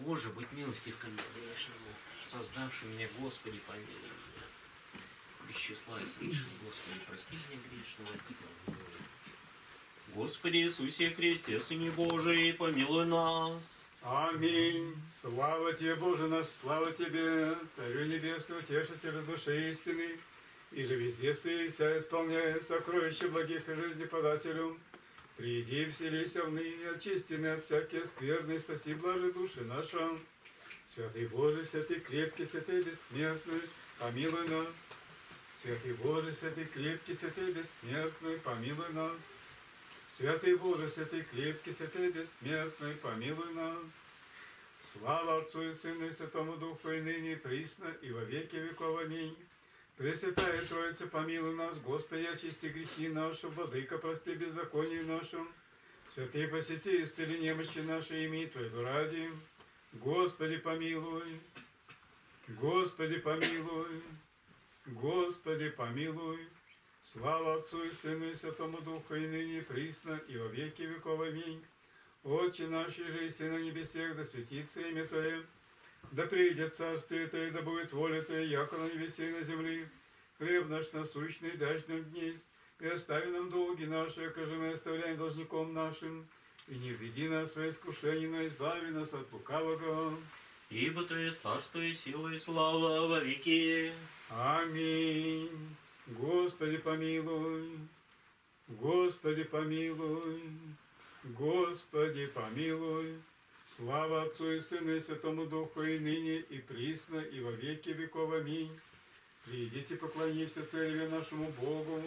Боже, будь милостив ко мне грешному, создавший меня, Господи, помилуй меня. Без числа и совершил, Господи, прости меня грешного и помилуй. Господи Иисусе Христе, Сыне Божий, помилуй нас. Аминь. Слава Тебе, Боже наш, слава Тебе, Царю Небесный, Утешителю души истины, и же везде вся исполняя сокровища благих и жизнеподателю. Приди, вселися в ныне, очистины от всякие скверны, спаси блажи души наша. Святый Боже, святый крепкий, святый бессмертный, помилуй нас. Святый Боже, святый крепкий, святый бессмертный, помилуй нас. Святый Боже, святый крепкий, святый бессмертный, помилуй нас. Слава Отцу и Сыну и Святому Духу, и ныне, и присно, и во веки веков. Аминь. Пресвятая Троица, помилуй нас, Господи, очисти грехи наши, Владыка, прости беззаконие нашим. Святые посети, исцели немощи наши, имени Твоего ради. Господи, помилуй. Господи, помилуй. Господи, помилуй. Слава Отцу и Сыну и Святому Духу, и ныне, и присно, и во веки веков. Аминь. Отче наш, же и на небесех, да светится имя Твое, да придет царствие Твое, да будет воля Твоя, яко на небесе и на земле. Хлеб наш насущный дашь нам днесь, и остави нам долги наши, яко же мы оставляем должником нашим, и не введи нас в свое искушение, но избави нас от лукавого. Ибо Твое царство и сила и слава во веки. Аминь. Господи, помилуй. Господи, помилуй. Господи, помилуй. Слава Отцу и Сыну и Святому Духу, и ныне, и присно, и во веки веков. Аминь. Придите, поклонимся Цареве нашему Богу.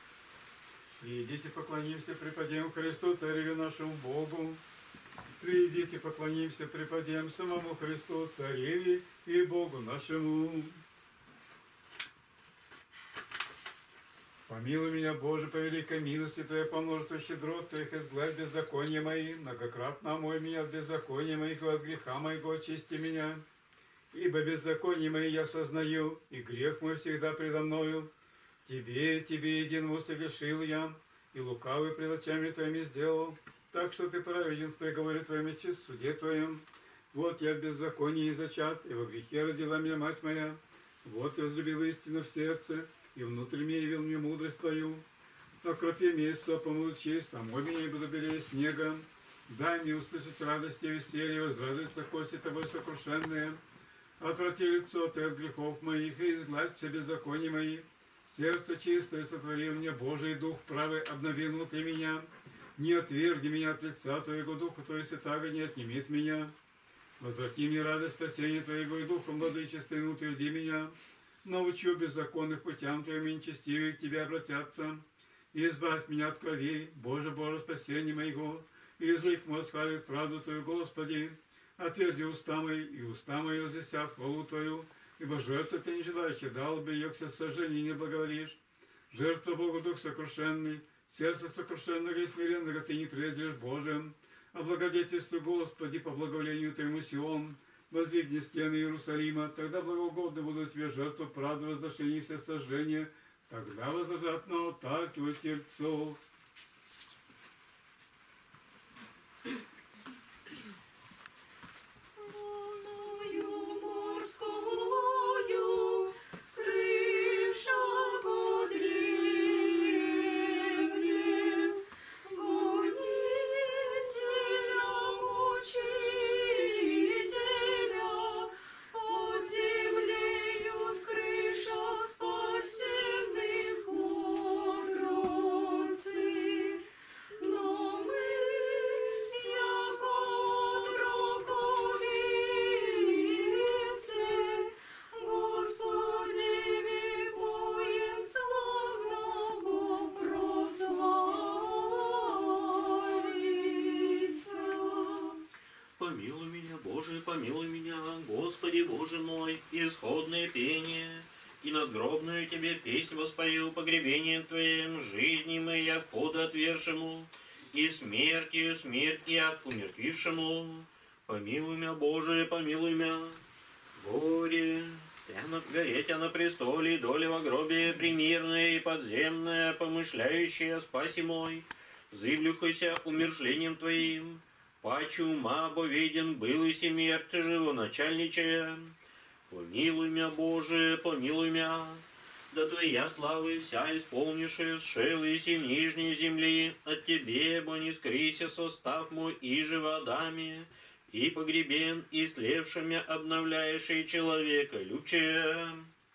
Придите, поклонимся, преподем Христу, Цареве нашему Богу. Придите, поклонимся, преподем самому Христу, Цареве и Богу нашему. Помилуй меня, Боже, по великой милости Твоей, по множеству щедрот Твоих, изгладь беззакония мои, многократно омой меня от беззакония моего, от греха моего очисти меня. Ибо беззаконие мои я сознаю, и грех мой всегда предо мною. Тебе единому согрешил я, и лукавый пред очами Твоими сделал, так что Ты праведен в приговоре Твоем и чист в суде Твоем. Вот я в беззаконии зачат, и во грехе родила меня мать моя. Вот я возлюбил истину в сердце, и внутрь явил мне мудрость Твою. Окропи место, помыл честь, омой меня и буду белее снега. Дай мне услышать радость и веселье, возрадуются кости Тобой сокрушенные. Отврати лицо Ты от грехов моих, и изгладь все беззакония мои. Сердце чистое сотворил мне, Божий Дух правый обнови внутри меня. Не отверги меня от лица Твоего Духа, то есть Святаго не отнимет меня. Возврати мне радость спасения Твоего, и Духом владычественным утверди меня. Научу беззаконных путям Твоим, и нечестивые к Тебе обратятся. И избавь меня от кровей, Боже, спасения моего, и язык мой схвалит правду Твою, Господи. Отверзи уста мои, и уста мои возвестят хвалу Твою, ибо жертва Ты не желаешь, дал бы ее к всесожжению не благоволишь. Жертва Богу Дух сокрушенный, сердце сокрушенного и смиренного Ты не презрешь, Боже. Облагодетельствуй, Господи, по благоволению Твоему Сион, воздвигни стены Иерусалима, тогда благоугодны будут Тебе жертву правды, возношения и всесожжения, тогда возложат на алтарь Твой тельцов. Помилуй меня, Господи Боже мой, исходное пение, и надгробную Тебе песнь воспою погребением Твоим, жизни мы, як хода отвершему, и смертью смерти як умертвившему. Помилуй меня, Боже, помилуй меня. Горе, гореть на престоле, доля во гробе примирная и подземная, помышляющая о спасе мой, зыблюхайся умершлением Твоим. паче ума бо виден был и смерть живоначальничая. Помилуй мя, Боже, помилуй мя, да Твоя славы вся исполнившая сшелы си в нижней земли, от Тебе, бо не скрися состав мой и же водами, и погребен, и слевшими обновляющий человека лючая.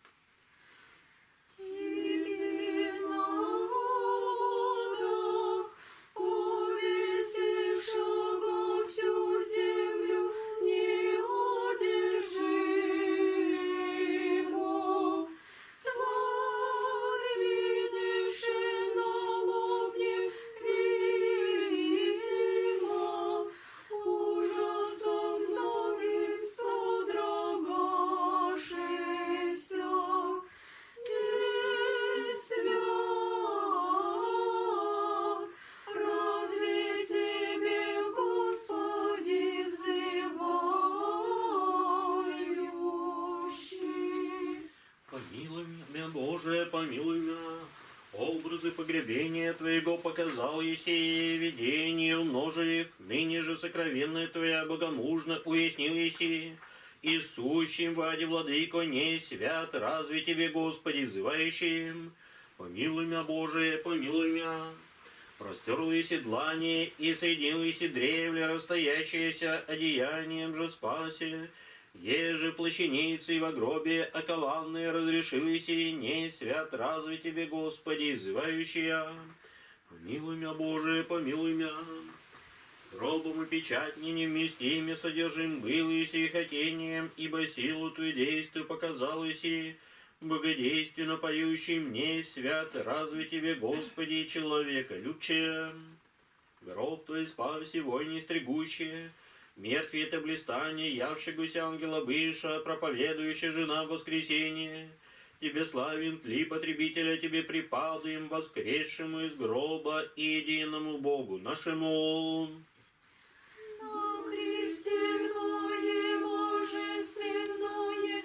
Боже, помилуй мя, образы погребения Твоего показал еси, видение умножи их, ныне же сокровенное Твоя богомужно уяснил еси, и сущим ваде владыко не свят, разве Тебе, Господи, взывающим, помилуй мя, Боже, помилуй мя. Простерл еси длани и соединил еси древле, расстоящееся одеянием же спаси, еже плащаницы во гробе окованные разрешились, и не свят разве Тебе, Господи, взывающая. Помилуй мя, Боже, помилуй мя. Гробом и печатни невместими содержим был еси хотением, ибо силу Твою действию показал еси, богодейственно поющий мне свят разве Тебе, Господи, человека любче. Гроб Твой спаси войни стригущие, мертве это блистание, явшегося ангела быша, проповедующая жена воскресения. Тебе славен тли потребителя, Тебе припадаем, воскресшему из гроба и единому Богу нашему. На кресте Твое божественное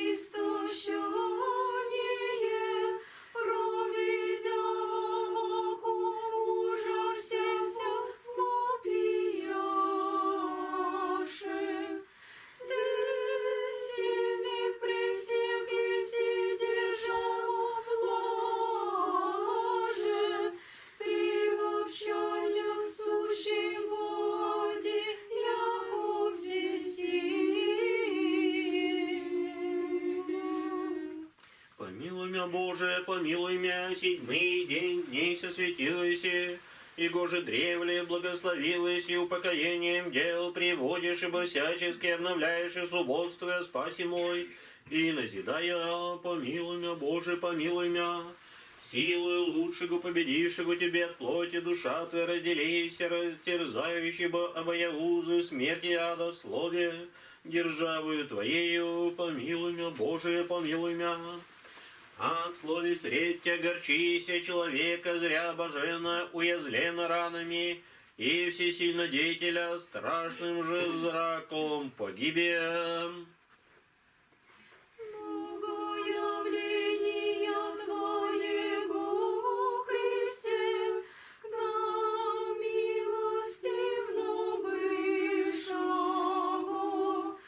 истощение, проведя вакуум ужасеся вопияше. Ты сильных пресех еси держава блаже, приобщася в сущей воде, яко всесильный. Помилуй мя, Боже, помилуй мя, седьмый день дней сосветилось, и гоже древле благословилось, и упокоением дел приводишь, ибо всячески обновляешь и субботствуя спаси мой, и назидая, помилуй мя, Боже, помилуй мя. Силою лучшего победившего Тебе от плоти душа Твоя разделейся, растерзающего обояузы смерти ада слове, державою Твоею, помилуй мя, Боже, помилуй мя. От слове средь огорчися человека, зря божена, уязвлена ранами, и всесильно деятеля страшным же зраком погибем. Богоявления Твоего, Христе, к нам милостивно бывшего.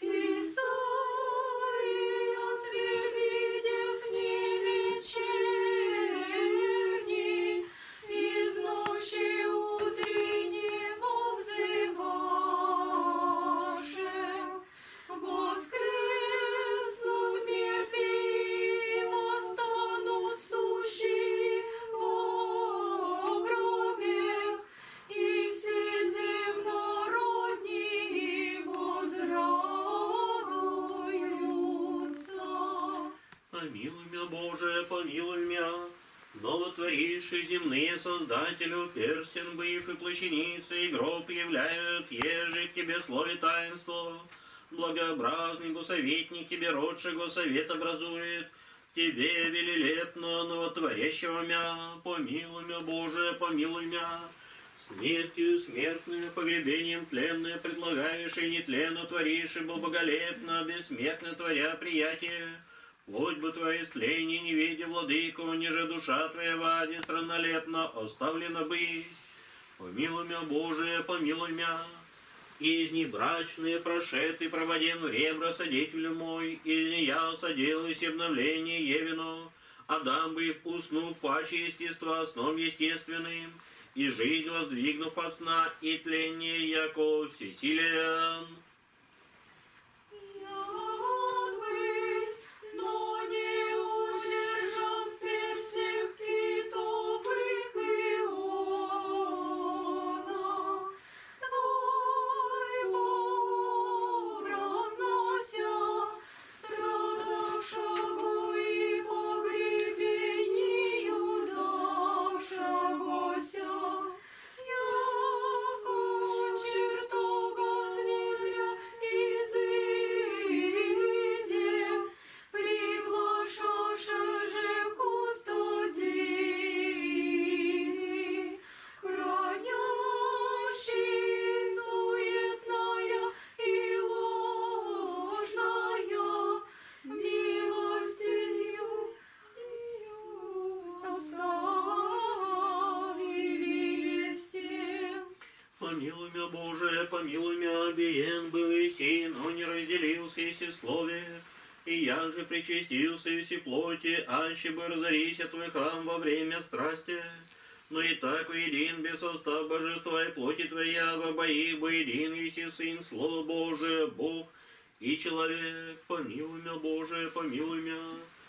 Исаия свет видев не вечерний, из ночи утреннего взываше. Воскреснут мертвые, восстанут сущие во гробе, и все земнородние возрадуются. Помилуй мя, Боже, помилуй мя. Новотворивший земные Создателю, перстен быв и плащаницы, и гроб являют, еже к Тебе слове таинство. Благообразный госоветник Тебе родшего совет образует, Тебе велилепно новотворящего мя, помилуй мя, Боже, помилуй мя. Смертью смертную, погребением тленное предлагаешь, и нетленно творишь, ибо боголепно, бессмертно творя приятие. Плоть бы Твоя истление, не видя, владыку, ниже душа Твоя в аде страннолепно оставлена быть. Помилуй мя, Боже, помилуй мя. Из небрачные прошеты проводен в ребра содетелю мой, и не я соделаюсь обновление Евино, Адам бы уснув паче естества сном естественным, и жизнь воздвигнув от сна и тление, яко всесилен. Помилуй мя, Боже, помилуй мя, биен был иси, но не разделился иси слове, и я же причастился иси плоти, аще бы разорися твой храм во время страсти. Но и так воедин без состав божества и плоти твоя, в обоих воедин иси Сын, Слово Божие, Бог и человек. Помилуй мя, Боже, помилуй мя.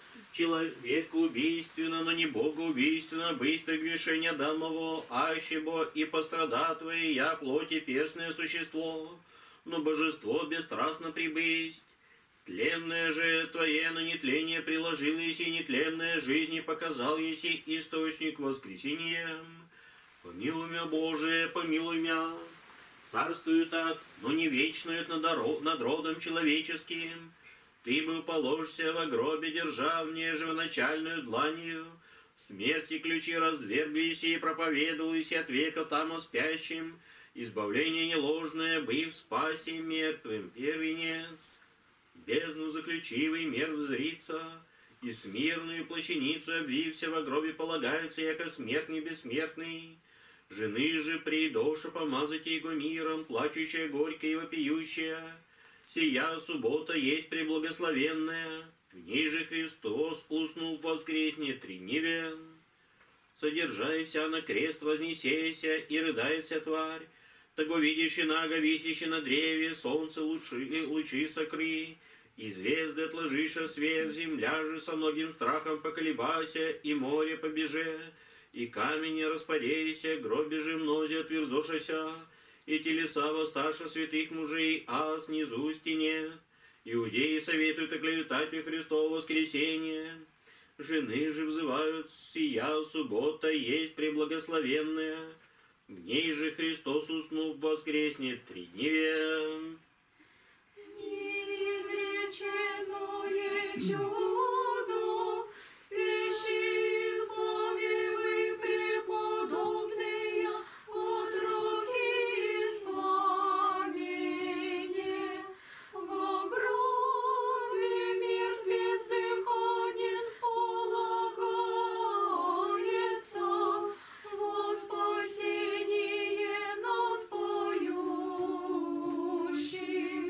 Человек убийственно, но не Бога убийственно, быть прегрешение Адамово, ащебо и пострада твои, я плоти перстное существо, но божество бесстрастно прибысть. Тленное же твое на нетление приложил еси, нетленное жизни показал еси, источник воскресения. Помилуй мя, Боже, помилуй мя. Царствует так, но не вечнует над родом человеческим. Ты бы положься во гробе, держа в ней живоначальную дланью. Смерти ключи раздверглись и проповедовались от века там спящим. Избавление неложное, быв спаси мертвым первенец. Бездну заключивый мертв зрится, и смирную плащаницу обвився во гробе полагаются, яко смертный бессмертный. Жены же придоша помазать его миром, плачущая горько и вопиющая. Сия суббота есть преблагословенная, в ней же Христос уснул воскреснет триневен. Содержайся на крест вознесейся, и рыдается тварь, того видишь нага, висящий на древе, солнце лучи сокры, и звезды отложиша свет, земля же со многим страхом поколебася, и море побеже, и камень распадейся, гробе же мнозе отверзошася, и телеса воссташа святых мужей, а снизу стене. Иудеи советуют оклеветать Христово воскресенье. Жены же взывают, сия суббота есть преблагословенная. В ней же Христос уснув воскреснет тридневен. Неизреченное чудо, пищи славивый преподобные, отроки из пламени. Во гробе мертв бездыханен полагается, во спасение нас поющих.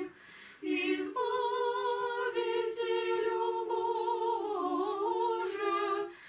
Избавителю Боже,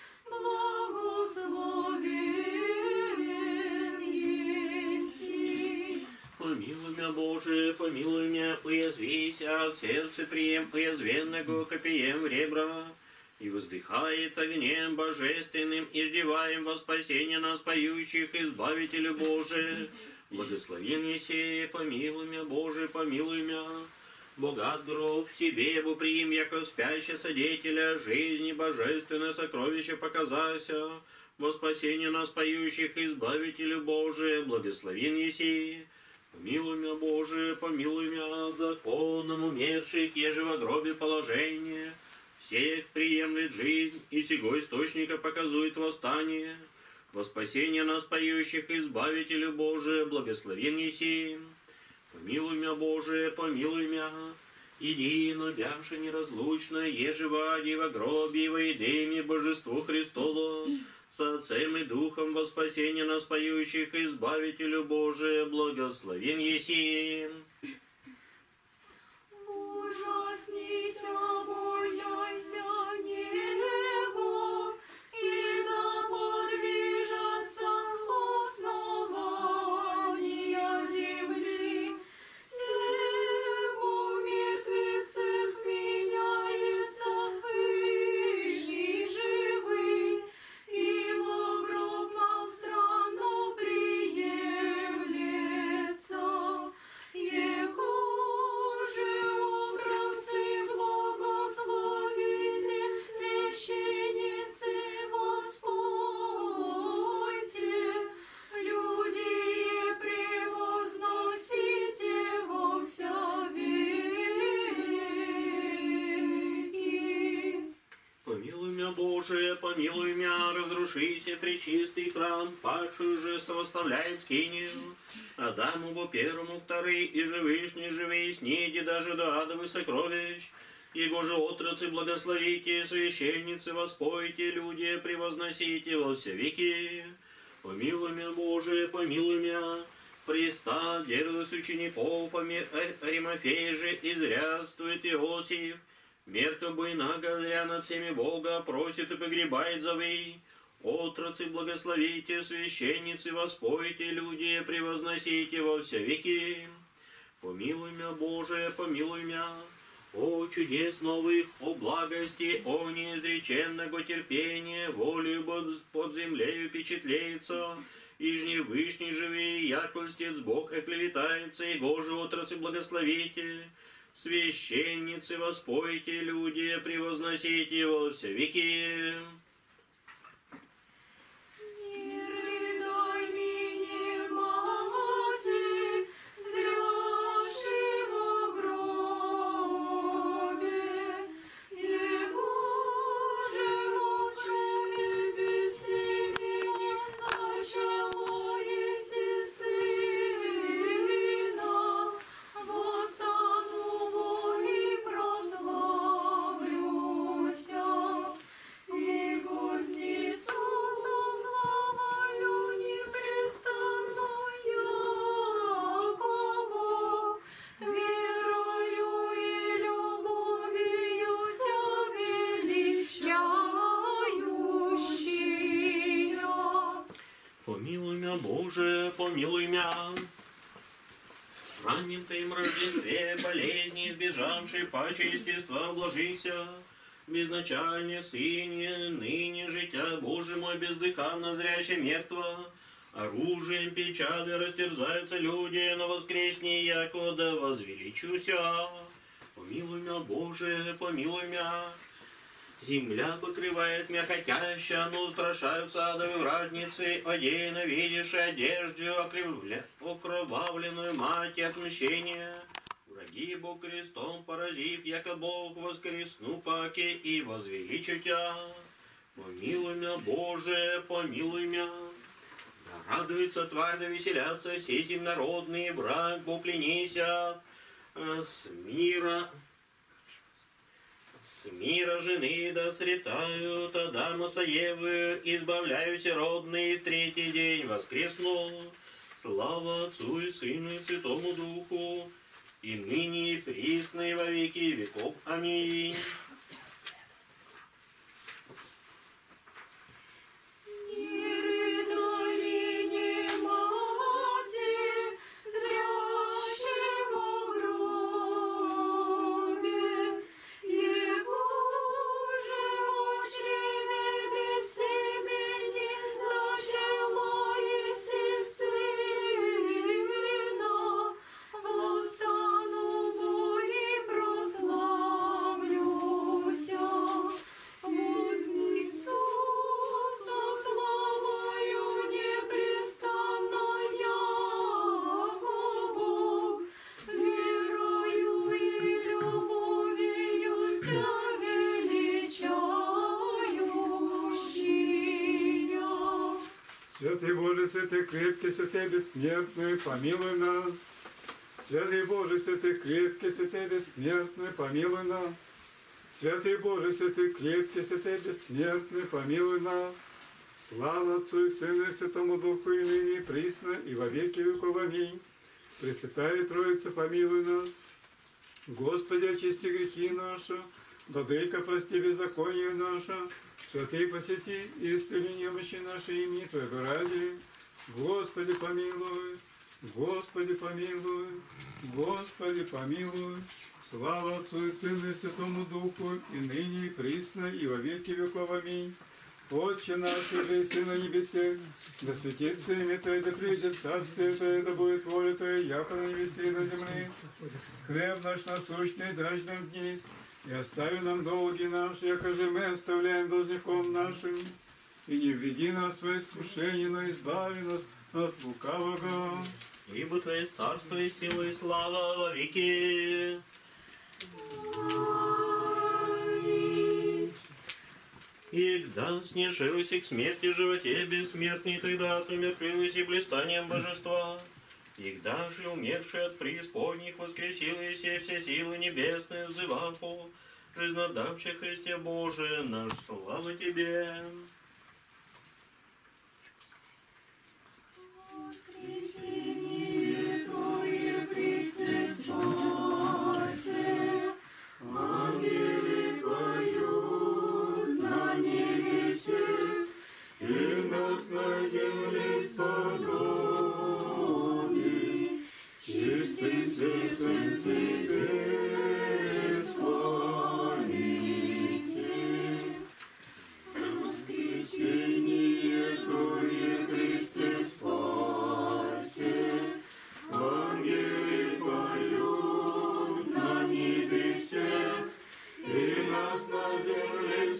благословен еси. Помилуй мя, Боже, помилуй мя, уязвися от сердца прием уязвенного копием в ребра, и воздыхает огнем божественным, и ждеваем во спасение нас поющих, Избавителю Боже. Благословен еси, помилуй мя, Боже, помилуй мя. Богат гроб себе его приим, яко спящего содетеля жизни божественное сокровище показася, во спасение нас поющих, Избавителю Боже, благословен еси. Помилуй мя, Боже, помилуй мя, законом умерших, еже во гробе положение, всех приемлет жизнь, и сего источника показует восстание, во спасение нас поющих, Избавителю Боже, благословен еси. Помилуй мя, Боже, помилуй мя, едино бяше неразлучно, еже вади во гробе, во едеме божеству Христово, с Отцем и Духом во спасение нас поющих, Избавителю Божие, благословен еси. Ужаснися, бойся небо, и да подвижется основания земли. Всему мертвецах меняется Вышний живый, и во гроб странно приемлется. Его же образцы благословите, священницы воспойте, люди превозносите во вся веки. Помилуй мя, Боже, помилуй мя, разрушися пречистый храм, падшую же совоставляет скинию. Адаму во первому вторые, и же вышний живей, снеди даже до адовых сокровищ. Его же отрацы благословите, священницы воспойте, люди превозносите во все веки. Помилуй мя, Боже, помилуй мя, Христа, дерзость учеников, Аримафей же изрядствует Иосиф. Мертв бы нага зря над всеми Бога, просит и погребает зовы. Отрацы благословите, священницы воспойте, люди превозносите во все веки. Помилуй мя, Боже, помилуй мя, о чудес новых, о благости, о неизреченного терпения, волею под землею впечатлеется, ижне вышний живи, яко льстец Бог оклеветается, и Гоже отрацы благословите. Священницы воспойте, люди превозносите во все веки. Не рыдай меня, мати, зряши во гробе, его же очами бессмертия зачало еси сына, восстану и прославлюся, и вознесу славою непрестанно Якова, верою и любовью Тя величающая. Помилуй мя, Боже, помилуй мя. В раннем Твоем Рождестве болезни избежавший паче естества обложися. Безначальне сыне, ныне життя Боже мой бездыханно зряще мертво. Оружием печали растерзаются люди, но воскресни яко да возвеличуся. Помилуй мя, Боже, помилуй мя. Земля покрывает мя хотяща, но устрашаются адовы вратницы, одеяно видишь одежду окровавленную мать отмщения. Враги Бог крестом поразив, яко Бог воскресну паки и возвеличу Тя. Помилуй мя, Боже, помилуй мя. Да радуется тварь, да веселятся все земнородные, враг поклянися, с мира жены да сретают, Адама со Евы, избавляюся родные, в третий день воскресну. Слава Отцу и Сыну и Святому Духу, и ныне и присно и во веки веков. Аминь. Не рыдай меня, мати, зряще во гробе, его же очреве бессемени зачало еси сына, восстану и прославлюся. Вознесу со славою непрестанно Якова, верою и любовью Тя величающая. Святый Боже, святый крепкий, святый бессмертный, помилуй нас. Святый Боже, святый крепкий, святый бессмертный, помилуй нас. Святый Боже, святый крепкий, святый бессмертный, помилуй нас. Слава Отцу и Сыну и Святому Духу, и ныне, и присно, и во веки веков. Аминь. Пресвятая Троица, помилуй нас. Господи, очисти грехи наши, Владыка, прости беззаконие наше, Святый, посети и исцели немощи наши имени Твоего ради. Господи, помилуй, Господи, помилуй, Господи, помилуй. Слава Отцу и Сыну и Святому Духу, и ныне, и присно, и во веки веков. Аминь. Отче наш, же и на небесе, да светится имя Твое, да придет царствие Твое, да будет воля Твоя, яко на небесе и на земле. Хлеб наш насущный дашь нам дни, и остави нам долги наши, яко же мы оставляем должником нашим. И не введи нас в свое искушение, но избави нас от лукавого. Ибо Твое царство и сила и слава во веки. Егда снежилась к смерти животе бессмертный, тогда умертвилась и блистанием божества. Егда же умерший от преисподних воскресилась, и все силы небесные взываху, жизнодавче Христе Божие, наш слава Тебе. Воскресение Твое, Христе, спаси, ангелы поют на небесе, и нас на земле сподоби, чистым сердцем Тебе склоните. Воскресение Твое, Христе, спаси, ангелы поют на небесе, и нас на земле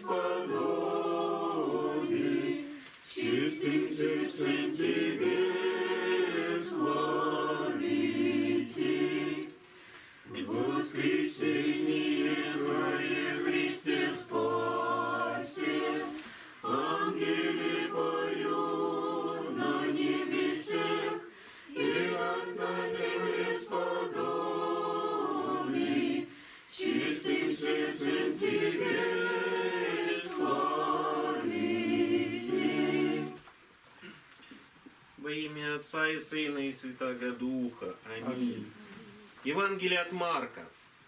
сподоби, чистым сердцем Тебе славите. Воскресение Твое, Христе, спаси, ангелы поют на небесах, и нас на земле сподоби, чистым сердцем Тебе славите. Во имя Отца и Сына и Святаго Духа. Аминь. Аминь. Евангелие от Марка.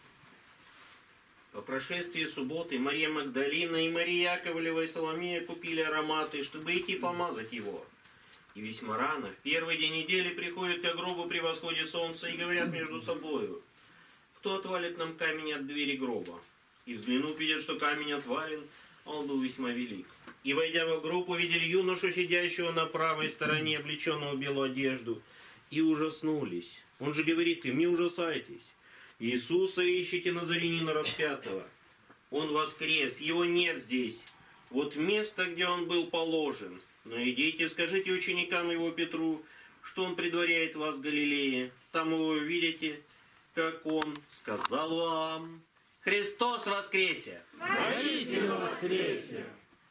По прошествии субботы Мария Магдалина и Мария Яковлева и Соломея купили ароматы, чтобы идти помазать его. И весьма рано, в первый день недели, приходят к гробу при восходе солнца и говорят между собою: кто отвалит нам камень от двери гроба? И взглянув, видят, что камень отвален, а он был весьма велик. И, войдя во гроб, увидели юношу, сидящего на правой стороне, облеченного в белую одежду, и ужаснулись. Он же говорит им: не ужасайтесь. Иисуса ищите Назарянина распятого. Он воскрес, его нет здесь. Вот место, где он был положен. Но идите, скажите ученикам его Петру, что он предваряет вас в Галилее. Там его увидите, как он сказал вам. Христос воскресе! Воистину воскресе!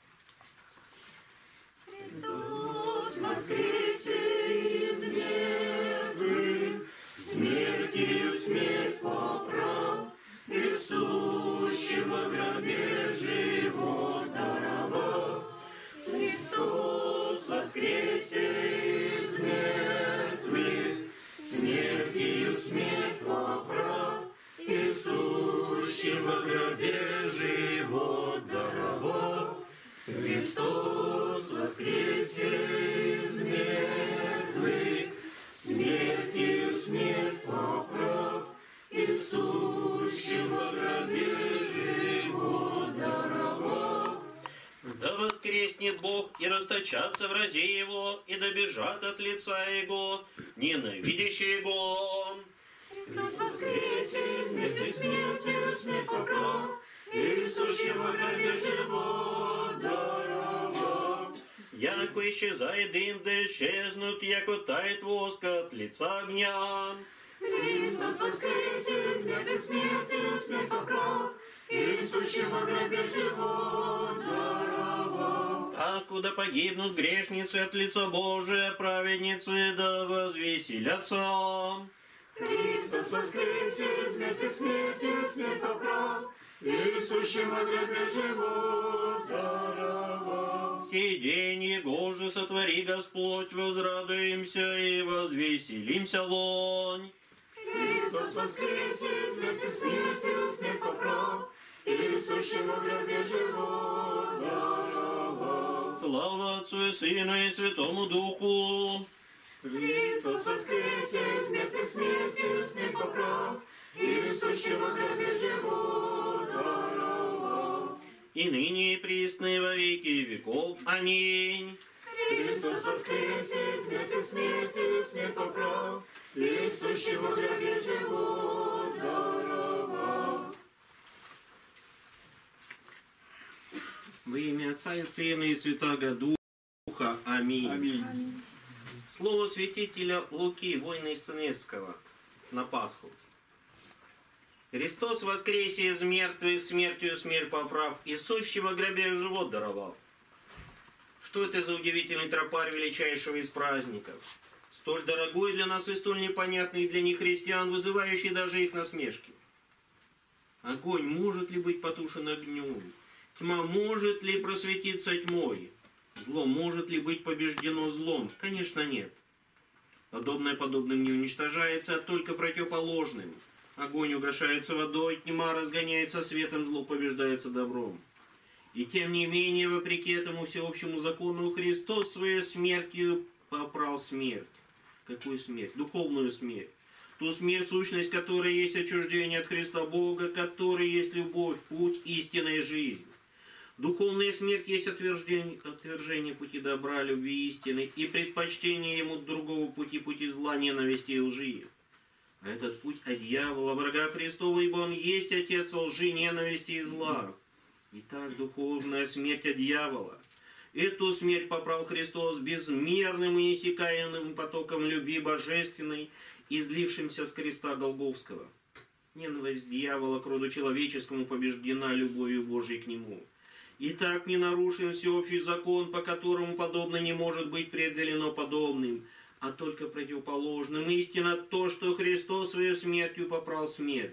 Христос воскресе из мертвых, смертью смерть поправ, и сущего гробе живот даровал. Христос воскресе из мертвых, смертью смерть поправ, и сущего гробе живот даровал. Христос воскресе из мертвых, смертью смерть поправ, и сущего гробе живот даровал. Да воскреснет Бог, и расточатся врази его, и добежат от лица его, ненавидящие его. Христос воскресе из мертвых, смертью смерть поправ, и сущего гробе живот даровал. Яко исчезает дым, да исчезнут, яко тает воск от лица огня. Христос воскресе из мертвых, смертью смерть поправ, и сущего гробе живот даровал. Так, куда погибнут грешницы от лица Божия, праведницы да возвеселятся. Христос воскресе из мертвых, смертью смерть поправ, и сущего гробе живот даровал. Сей день Его же сотвори, Господь, возрадуемся и возвеселимся вонь. Христос воскресе, смертью смертью, смерть поправ, и сущему гробе живот даровал. Слава Отцу и Сыну и Святому Духу. Христос воскресе, смертью смертью, смерть поправ, и сущему гробе живот даровал. И ныне и присно и во веки веков. Аминь. Христос воскресе, смертью смертью, смерть поправ, и сущему гробе живот даровал. Во имя Отца и Сына и Святаго Духа. Аминь. Аминь. Слово святителя Луки, воина из Сынецкого, на Пасху. Христос воскресе из мертвых, смертью смерть поправ, и сущего гробе живот даровал. Что это за удивительный тропарь величайшего из праздников? Столь дорогой для нас и столь непонятный для них христиан, вызывающий даже их насмешки. Огонь может ли быть потушен огнем? Тьма может ли просветиться тьмой? Зло может ли быть побеждено злом? Конечно, нет. Подобное подобным не уничтожается, а только противоположным. Огонь угашается водой, тьма разгоняется светом, зло побеждается добром. И тем не менее, вопреки этому всеобщему закону, Христос своей смертью попрал смерть. Какую смерть? Духовную смерть. Ту смерть, сущность которой есть отчуждение от Христа Бога, которой есть любовь, путь, истина и жизнь. Духовная смерть есть отвержение пути добра, любви, истины и предпочтение ему другого пути, пути зла, ненависти и лжи. А этот путь от дьявола, врага Христова, ибо он есть отец лжи, ненависти и зла. Итак, духовная смерть от дьявола. Эту смерть попрал Христос безмерным и неиссякаемым потоком любви божественной, излившимся с креста Голгофского. Ненависть дьявола к роду человеческому побеждена любовью Божией к нему. Итак, не нарушен всеобщий закон, по которому подобное не может быть преодолено подобным, а только противоположным. Истина то, что Христос своей смертью попрал смерть.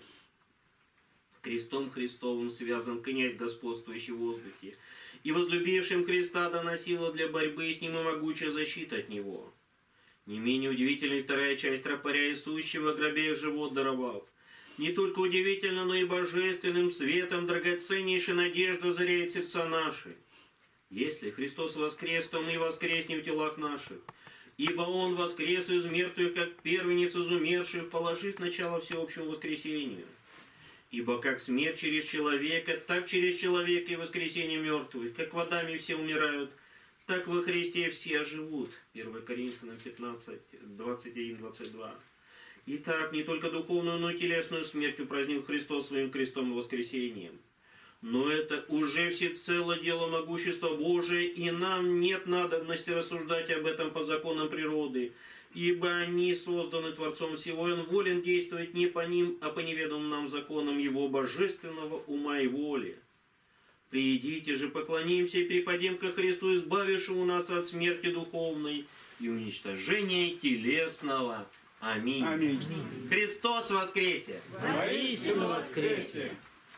Крестом Христовым связан князь, господствующий в воздухе, и возлюбившим Христа доносила для борьбы с ним и могучая защита от него. Не менее удивительной вторая часть тропаря и сущего гробе живот даровав. Не только удивительно, но и божественным светом драгоценнейшая надежда озаряет сердца наши. Если Христос воскрес, то мы воскреснем в телах наших. Ибо Он воскрес из мертвых, как первенец из умерших, положив начало всеобщему воскресению. Ибо как смерть через человека, так через человека и воскресение мертвых. Как в Адаме все умирают, так во Христе все оживут. 1 Коринфянам 15, 21-22. Итак, не только духовную, но и телесную смерть упразднил Христос своим крестом и воскресением. Но это уже всецело дело могущества Божия, и нам нет надобности рассуждать об этом по законам природы, ибо они созданы Творцом всего, и Он волен действовать не по ним, а по неведомым нам законам Его божественного ума и воли. Придите же, поклонимся и припадем ко Христу, избавившему нас от смерти духовной и уничтожения телесного. Аминь. Аминь. Христос воскресе! Воистину воскресе!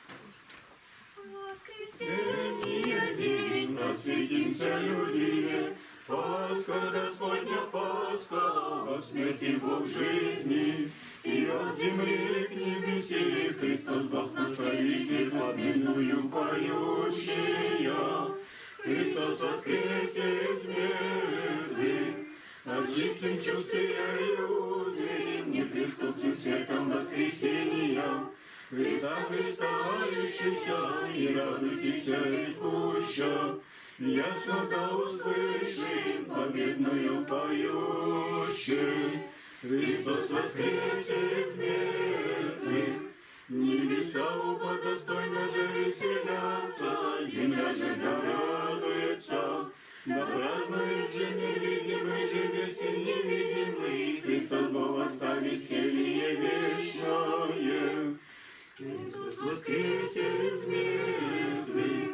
Воскресенье день, просветимся, люди, Пасха Господня, Пасха, во смерти Бог жизни, и от земли к небесе Христос Бог наш правитель, победную поющая. Христос воскресе из мертвых, очистим чувствия и узрим неприступным светом воскресения. Христа представляющийся, и радуйтесь и пуща, ясно да услышим победную поющей. Христос воскресе из мертвых, небеса оба достойно же веселятся, земля же да радуется. Да празднует же невидимый, же весен невидимый, Христос Бог воста веселье вечное. Христос воскресе из мертвых.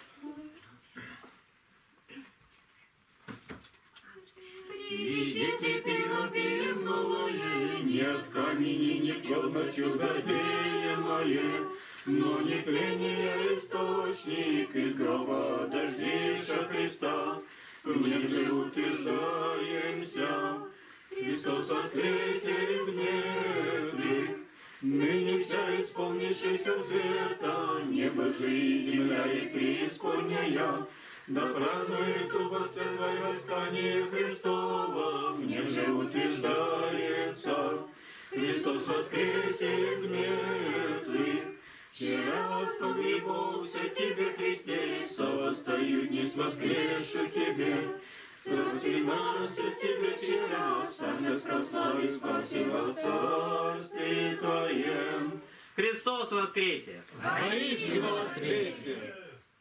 Придите, пиво пьем новое, нет камени, ни чудо чудодеемое. но не тление источник, из гроба дождища Христа. В нем же утверждаемся, Христос воскресе из мертвых, ныне вся исполнившаяся света, небо же и земля и преисподняя, да празднует убывство Твое восстание Христово, в нем же утверждается, Христос воскресе из мертвых. Вчера погребался Тебе, Христе, совостают не воскресши Тебе, распинался Тебе вчера, сам нас прославить спаси во царстве Твоем. Христос воскресе! Воистину воскресе!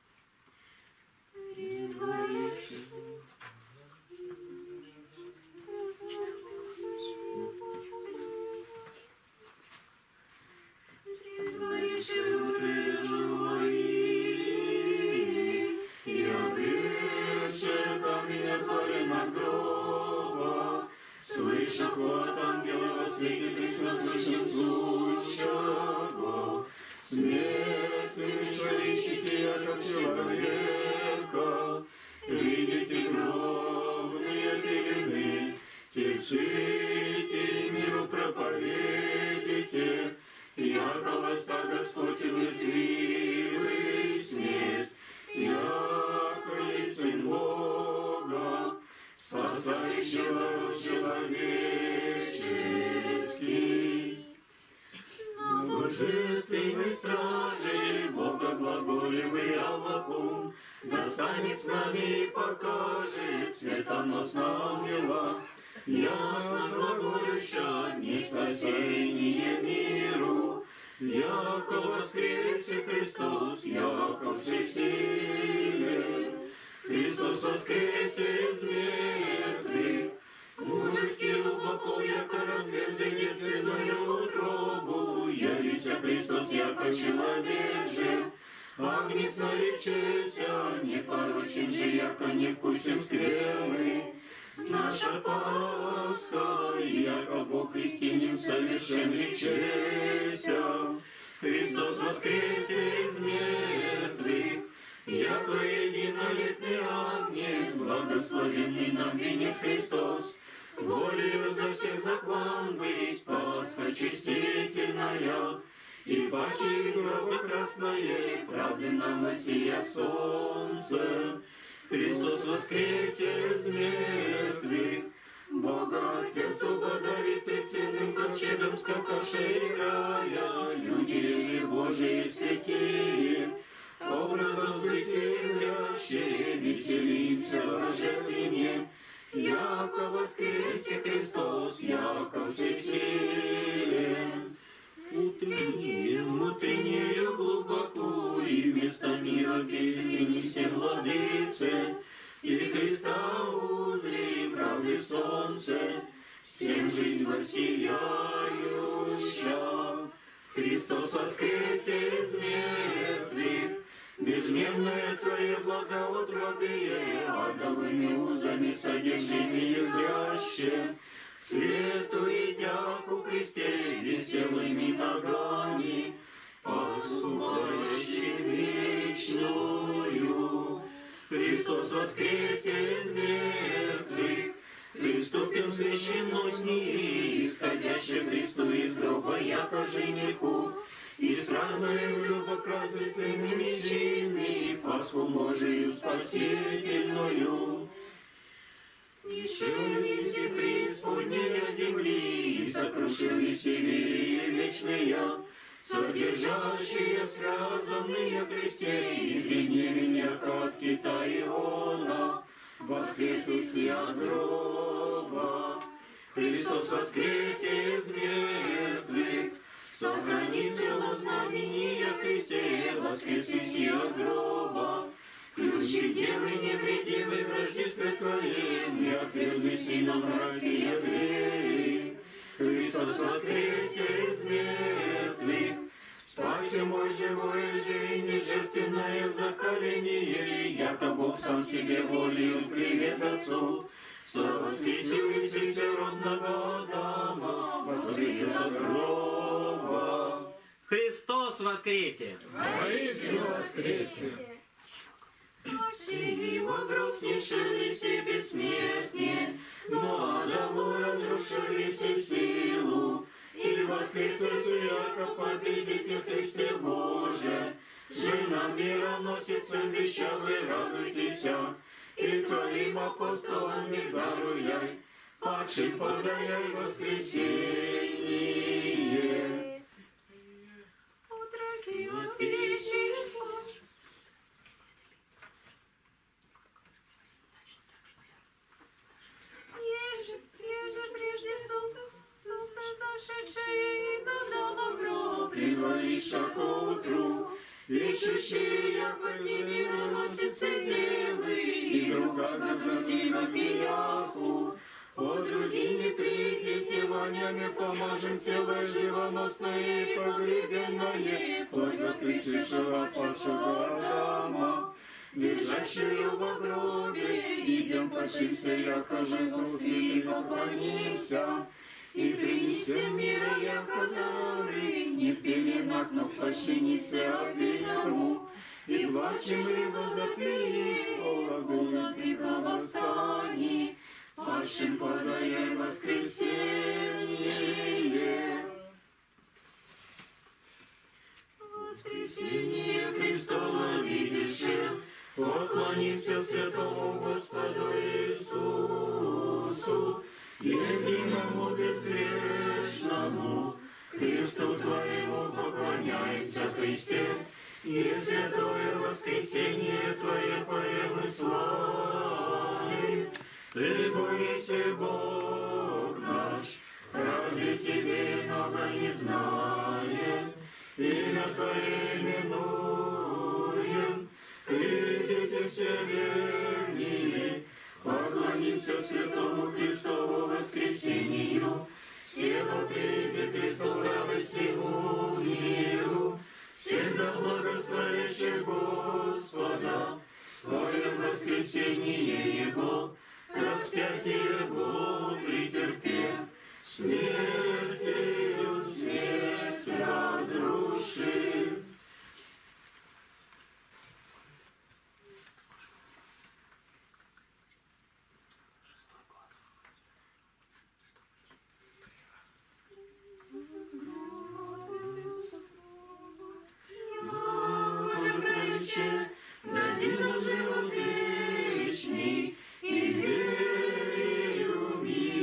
Слыша ход ангела во свете Христа, слышим звук его. Смертными что ищите, яко человека, видите гробные пелены, течите миру проповедите, яко восста Господь умертвивый смерть, яко есть Сын Бога, спасающего род человеческий. На божественной страже Бога глаголевый Аввакум достанет с нами и покажет светоносного ангела, ясно глаголюща не спасение миру, яко воскресе Христос, яко всесилен. Христос воскресе из мертвых, ужаски глубоко, яко разверз единственную утробу, явися Христос, яко человек же, агнец наречеся, непорочен же, яко невкусен скверны. Наша Пасха, яко Бог истинен, совершен речеся, Христос воскресе из мертвых, яко единолетный агнец, благословенный нам венец Христос, волею за всех заклан быть, Пасха чистительная, и паки из гроба красное, правды нам воссия солнце. Христос воскресе из мертвых, Бога Отец угодарит пред сильным ковчегом скакавшей играя, люди же Божии святые, образом зрители зрящие, веселимся в божественне, яко воскресе Христос, яко всесилен. Утреннею глубоко, и вместо мира песни все владыце, и Христа узри, правды солнце, всем жизнь воссияющая. Христос воскресе из мертвых, безмерное Твое благоутробие, адовыми узами содержимые зряще, свету идя ку кресте веселыми ногами, поступающий вечную. Христос воскресе из мертвых, приступим в священность дни, исходящий Христу из гроба, яко жениху, и спразднуем любовь празднественными чинами, Пасху Божию спасительную. Снищились и преисподняя земли, и сокрушились и верии вечные, содержащие связанные Христе, и гребневень, яко от кита Иона, воскресит от гроба. Христос воскресе из мертвых, сохрани тело знамения Христе, воскресись от гроба. Ключи девы невредимы в рождестве Твоем, и отверзи сыном райские двери. Христос воскресе из мертвых, спаси мой живое жизнь, жертвенное заколение, яко Бог сам себе волею привет Отцу, совоскресил и всеродного Адама, воскресил от гроба. Христос Христос воскресе! Воистину воскресе! Пошли его гроб, снишились и бессмертнее, но Адаму разрушились и силу, и воскресите, яко победите Христе Боже. Жена мира носится, вещавы, радуйтесь, и твоим апостолам не даруяй, падшим подаяй воскресенье. Утроки от пищи спать. Еже прежде солнце зашедшее, и когда во гроб предваришь ко утру, ищущие, яко дни мира носятся девы, и друга на груди во пияху. О, други, не придите, вонями помажем тело живоносное и погребенное, плоть воскресшего падшего Адама, лежащую во гробе. Идем пошимся, яко живут и поклонимся, и принесем мира, яко дары, не в пеленах, но в плащанице обвитому, и плачем его запили, о, владыка, восстани, падшим подаяй воскресенье. Воскресенье Христово видевшим, поклонимся святому Господу Иисусу, единому безгрешному, Христу Твоему поклоняемся, Христе, и святое воскресенье Твое поем и славим. Ты бойся, Бог наш, разве Тебе много не знаем, имя Твое именуем, придите все верные, поклонимся святому Христову воскресению, все вопреки Христу радость всему миру, всегда благословящих Господа, поем воскресение Его, распятие Его претерпев, смертью смерть разрушив. Боже праведче, дади нам живот вечный, и верю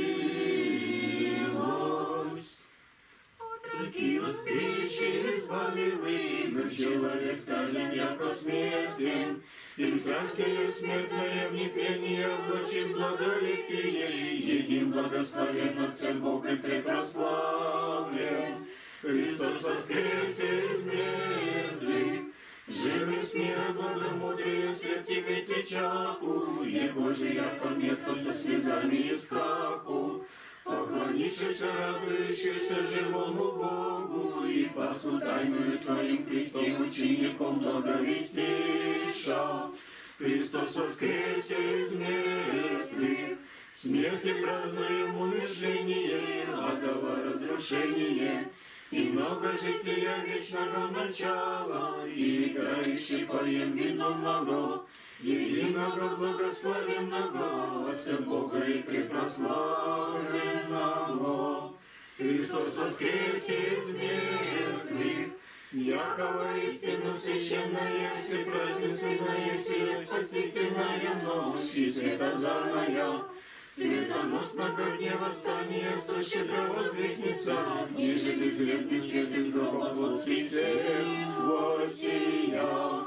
милость. Отроки от пищи избавивый, но человек стражден, яко смертен, и страстью смертное в нетление облачив благолепие, един благословен Отцем Бог и препрославлен. Христос воскресе из мертвых, живы с мира благомудрию, свет тебе течаку, Его же яко метко со слезами и скаху, поклонившийся, радующийся живому Богу, и пасу тайную своим Христе учеником благовестиша. Христос воскресе из мертвых, смерти празднуем умершение, адово разрушение, и много жития вечного начала, и играющий поем виновного, единого благословенного, Отцем Бога и препрославленного. Христос воскресе из мертвых, яко истину священная, всепразднественная, сия спасительная ночь и светозарная, светоносного дня восстания, сущего возвестница, ниже безвестный свет из гроба плотский свет воссия.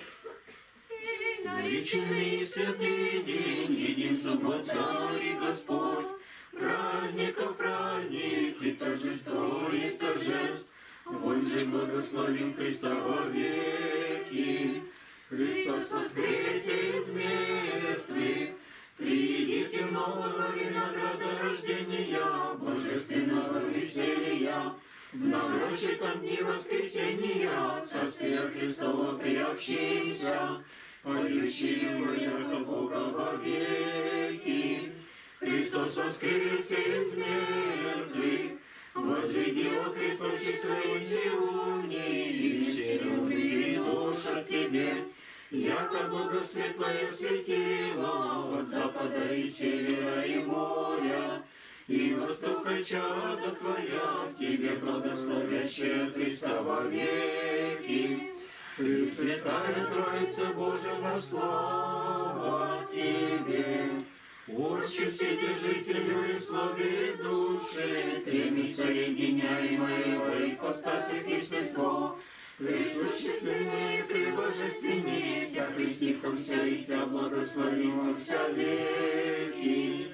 Нареченный святый день, един суббот Царь и Господь, праздников праздник и торжество есть торжеств, вон же благословим Христа во веки. Христос воскресе из мертвых, придите нового винограда рождения, божественного веселья, в наурочитом дни воскресения, Царствия Христова приобщимся, поющие ярко Бога во веки. Христос воскресе из мертвых, возведи всего Христовчик Твоей сегодня, и все любви душа к Тебе. Яко Бога светлое светило от запада и севера и моря, и востока чада Твоя в Тебе благословящая Христа во веки. Пресвятая Троица Божия наш, слава Тебе! Отче Вседержителю и славе души, Треми соединяемые во ипостаси естество, пресущественнее и пребожественнее, Тя христихомся и Тя благословимся веки.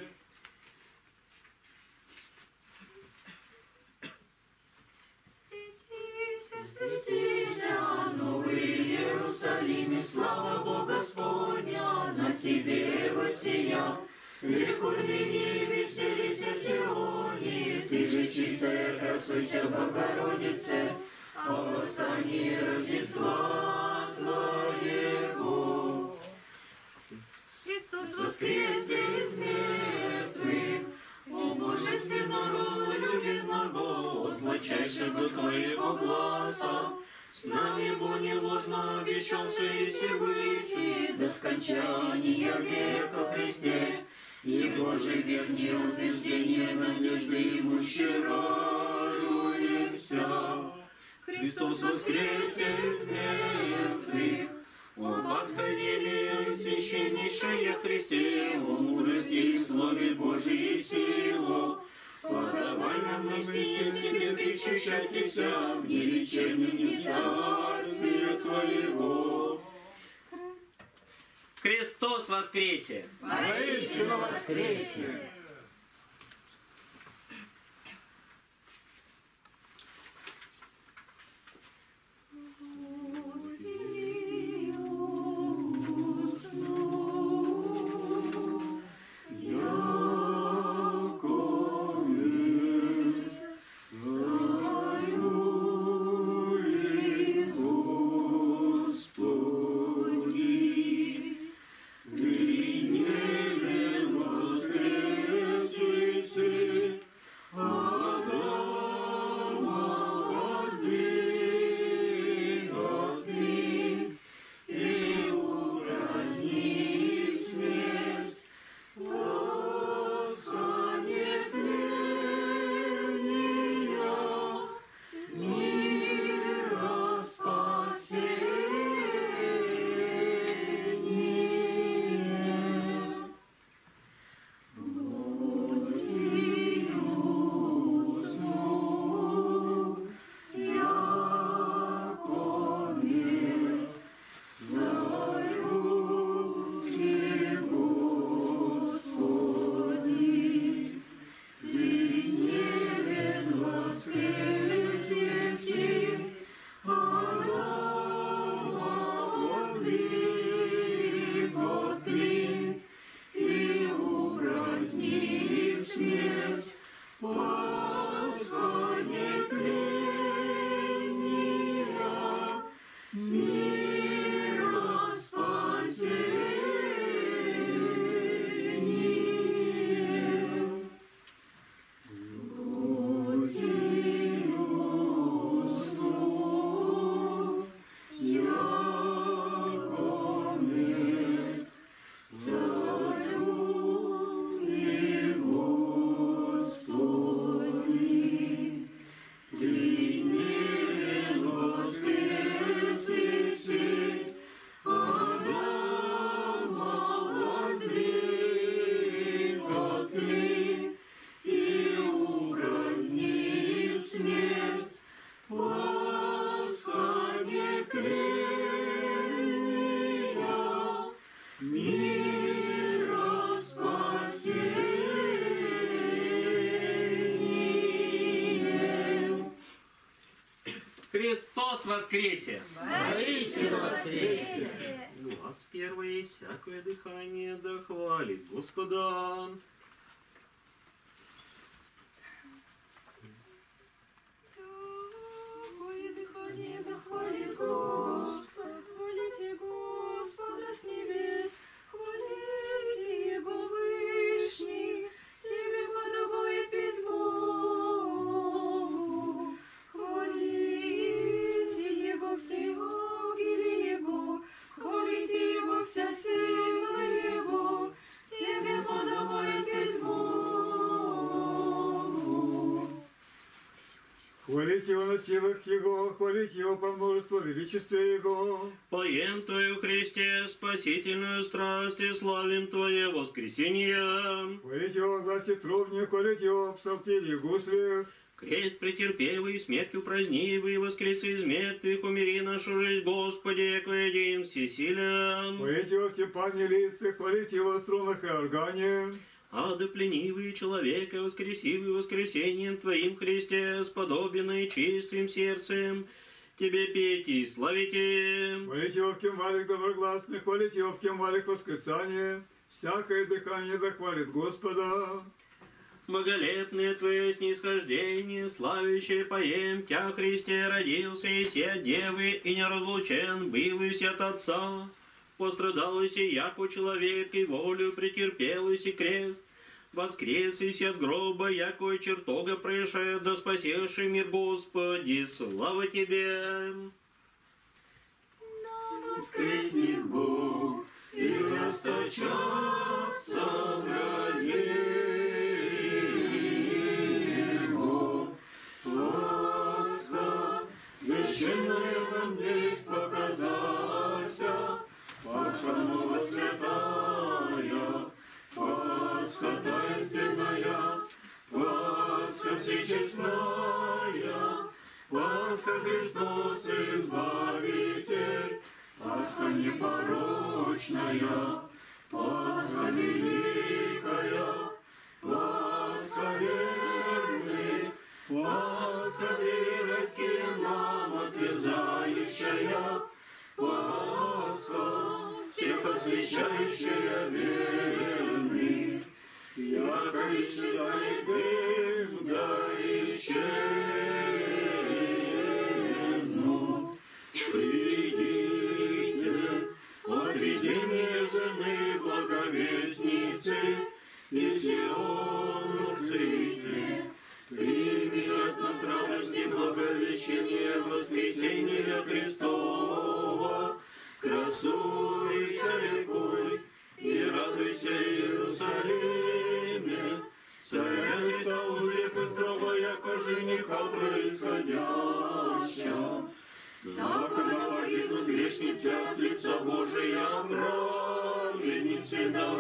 Светися, Новый Иерусалиме, слава Бога Господня, на Тебе воссия. Ликуй ныне и веселися Сионе, Ты же чистая, красуйся, Богородице, о восстании Рождества Твоего. Христос воскресе из мертвых, о божественного, любезного, сладчайшего Твоего гласа, с нами Бо не ложно обещался и Всевышний до скончания века Христе, Его же вернее утверждение надежды имущи радуемся. Христос воскресе из мертвых, о восхваление священнейшее Христе, о мудрости и слове Божией силу, подавай нам мысли Тебе причащайтеся в невечернем дне царствия Твоего. Христос воскресе! Воистину воскресе! Христос воскресе! Воистину воскресе! Глаз первое, всякое дыхание да хвалит Господа. Всякое дыхание да хвалит Господь, хвалите Господа с небес, хвалите Его вышний, Тебе подобает песнь Богу. Хвалите его на силах его, хвалите его по множеству величестве его. Поем Твою, Христе, спасительную страсть, и славим Твое воскресение. Хвалите его в гласе трубне, хвалите его в псалтире и гуслях. Крест претерпевый, смертью празднивый, воскрес из мертвых, умири нашу жизнь, Господи, яко един всесилен. Хвалите его в тимпане лицах, хвалите его в струнах и органе. Ада пленивый человека, воскресивый воскресением Твоим, Христе, сподобенный чистым сердцем, Тебе петь и славите. Хвалите его в кимвалях доброгласных, хвалите его в кимвалях восклицания. Всякое дыхание захвалит Господа. Боголепное Твое снисхождение, славящее поем Тя, Христе, родился иси от Девы, и не разлучен был иси от Отца. Пострадал иси, яко человек, и волю претерпел иси крест. Воскрес иси от гроба, яко чертога пришед, да спасеши мир, Господи, слава Тебе. Да воскреснет Бог, и расточатся в грозе Его. Пасха, священная нам весть показался, Пасха ново святая, Пасха таинственная, Пасха всечестная, Пасха Христос Избавитель, Пасха непорочная, Пасха великая, Пасха верных, Пасха веровские нам отверзающая, Пасха всех освящающая верных, яко исчезает дым, да исчезнут. Придите от видения жены благовестницы, и Сион ците, прими от нас радости благовещения воскресения Христова. Красуйся, ликуй, и радуйся, Иерусалиме, Царя Христа узрев из гроба, яко жениха происходяща. Так, когда погибнут грешницы от лица Божия, праведницы да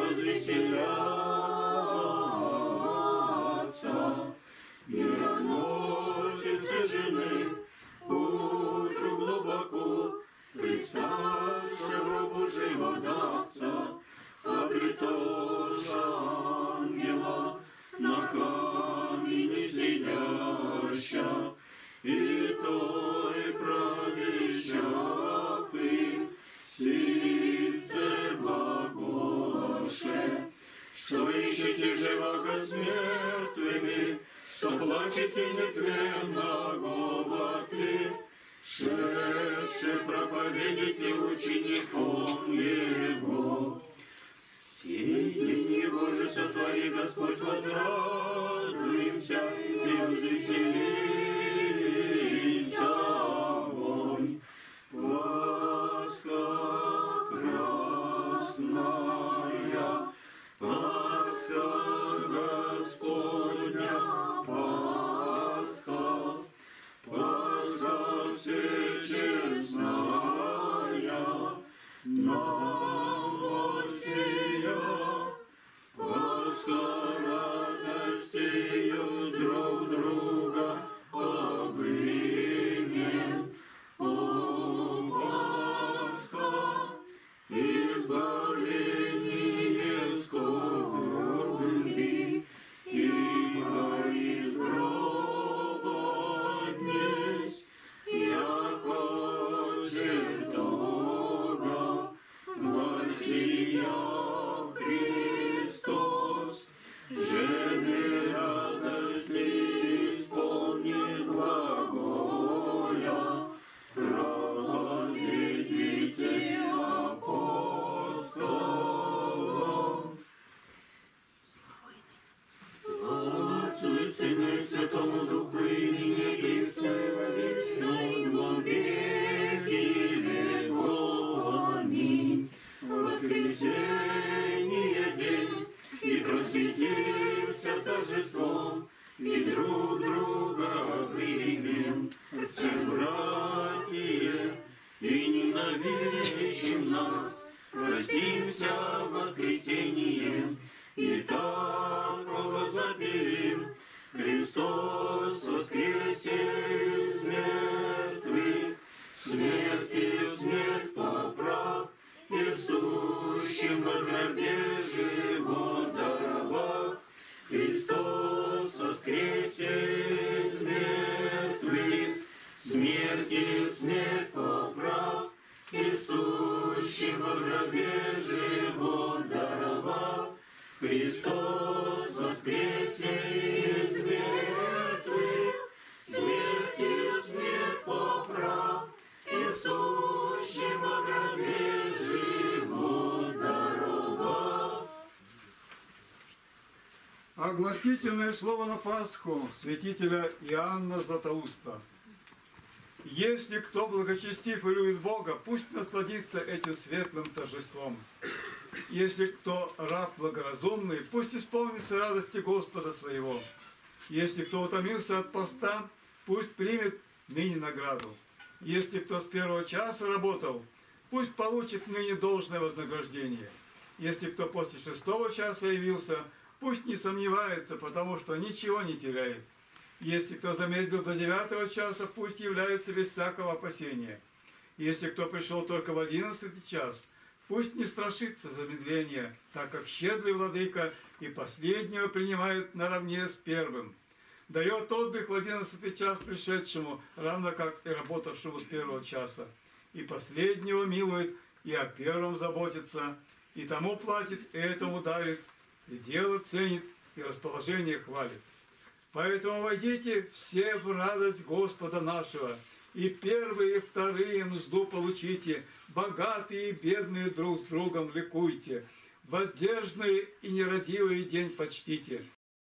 возвеселятся. Мироносицы жены, утру глубоко, представши гробу живодавца, обретоша ангела, на камне сидяща, и той провещав им, сице глаголаше, что ищете живаго с мертвыми, что плачете нетленного в ответ, шедше проповедите учеником Его. Сей день Его же сотвори Господь, возрадуемся и развеселимся огонь. Пасха красная, Пасха Господня, Пасха, Пасха всечестная, нам воссия, Пасха радостью друг друга обнимем. О, Пасха, избавление скорби, ибо из гроба днесь, яко чертога, воссиял Христос, жены радости исполнит глаголя, проповедите апостолам. Слава Отцу и Сыну и Святому Духу, и ныне и присно, и во веки веков. Аминь. Воскресенье день, и просветился торжеством, и друг друга примем, всем братья, и ненавидящим нас простимся в воскресенье, и так возопим: Христос воскресе из мертвых, смерти смерть поправ, и в сущем во гробе живот даровав. Христос воскресе из мертвых, смерти смерть поправ, и в сущем во гробе живот даровав. Христос воскресе из мертвых, смертью смерть поправ, и сущим во гробе живот даровав. Огласительное слово на Пасху святителя Иоанна Златоуста. Если кто благочестив и любит Бога, пусть насладится этим светлым торжеством. Если кто раб благоразумный, пусть исполнится радости Господа своего. Если кто утомился от поста, пусть примет ныне награду. Если кто с первого часа работал, пусть получит ныне должное вознаграждение. Если кто после 6-го часа явился, пусть не сомневается, потому что ничего не теряет. Если кто замедлил до 9-го часа, пусть является без всякого опасения. Если кто пришел только в 11-й час, пусть не страшится замедления, так как щедрый владыка и последнего принимает наравне с первым. Дает отдых в 11-й час пришедшему, равно как и работавшему с 1-го часа. И последнего милует, и о первом заботится, и тому платит, и этому дарит, и дело ценит, и расположение хвалит. Поэтому войдите все в радость Господа нашего, и первые, и вторые мзду получите, богатые и бедные друг с другом ликуйте, воздержанные и нерадивые день почтите.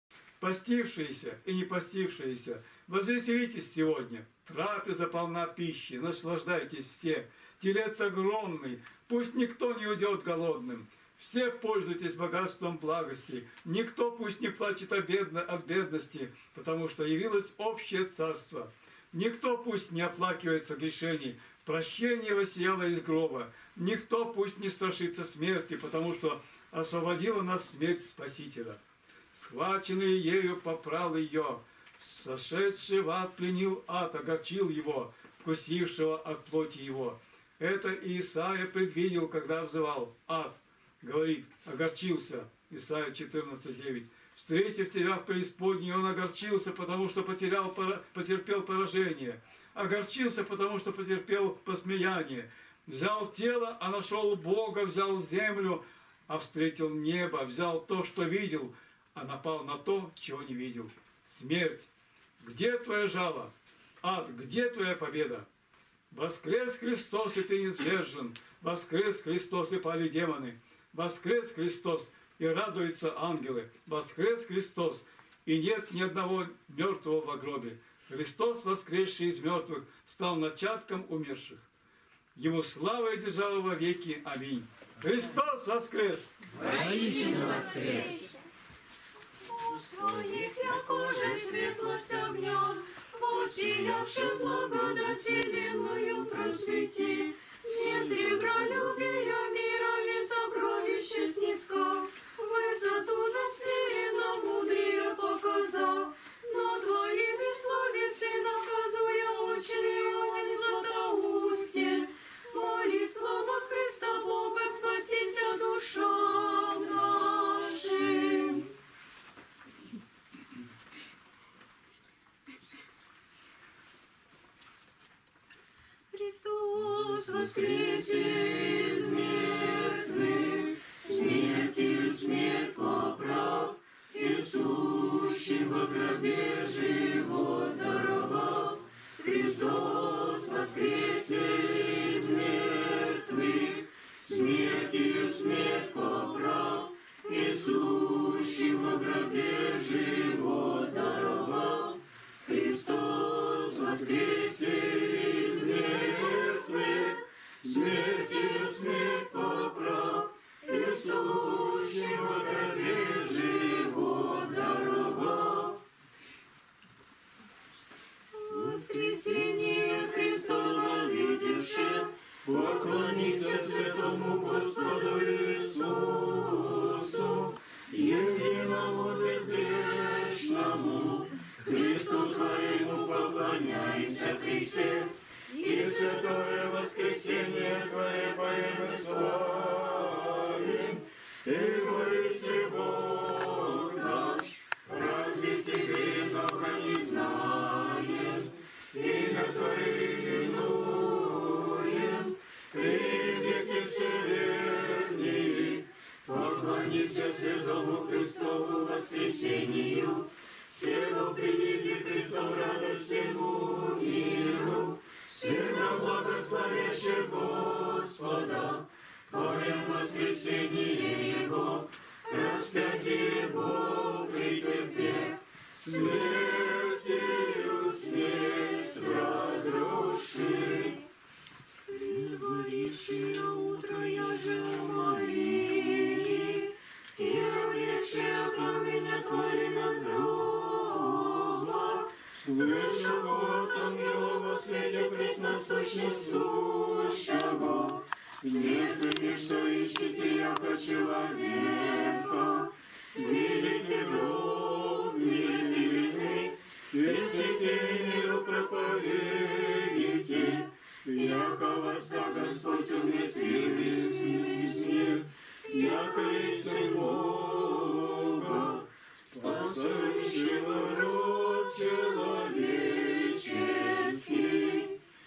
Постившиеся и не постившиеся, возвеселитесь сегодня, трапеза полна пищи, наслаждайтесь все, телец огромный, пусть никто не уйдет голодным. Все пользуйтесь богатством благости, никто пусть не плачет от бедности, потому что явилось общее царство. Никто пусть не оплакивает согрешений, прощение воссияло из гроба. Никто пусть не страшится смерти, потому что освободила нас смерть Спасителя. Схваченный ею попрал ее, сошедший в ад пленил ад, огорчил его, вкусившего от плоти его. Это Исаия предвидел, когда взывал: ад, говорит, огорчился, Исайя 14:9. Встретив тебя в преисподней, он огорчился, потому что потерпел поражение. Огорчился, потому что потерпел посмеяние. Взял тело, а нашел Бога, взял землю, а встретил небо. Взял то, что видел, а напал на то, чего не видел. Смерть, где твое жало? Ад, где твоя победа? Воскрес Христос, и ты низвержен. Воскрес Христос, и пали демоны. Воскрес Христос, и радуются ангелы. Воскрес Христос, и нет ни одного мертвого во гробе. Христос, воскресший из мертвых, стал начатком умерших. Ему слава и держава во веки. Аминь. Христос воскрес! Воистину воскрес! Своих, якоже светлость огнем, воссиявшим благодать вселенную просвети, не сребролюбия мирами сокровища снискал, высоту нам смиренно мудрее показал, но твоими словесы наказуя учение Златоусте, моли слава Христа Бога спастися душам нашим. Христос воскресе из мертвых, смертью смерть поправ, и сущим во гробе живот даровав. Христос воскресе из мертвых, смертью смерть поправ, и сущим во гробе живот даровав. Христос воскресе из мертвых, смертью смерть поправ, и сущим во гробе живот даровав. которое воскресение Твое поем и славим, Ибо если Бог наш, разве Тебе много не знаем, имя Твое именуем, придите все верни, поклонися святому Христову воскресению, всего приди Христом радость всему миру, всегда благословящий Господа, поем воскресение Его, распятие Его претерпев, смертью смерть разруши. Предварившие утро яже мои, и облегшие камень отвори над гроба, слышу вот ангела во свете пресносущим сущего, светлыми, что ищете, яко человека, видите гробные пелены, верните миру проповедите, яко возда Господь умертвил, яко есть Сын Бога, спасающего род человеческий.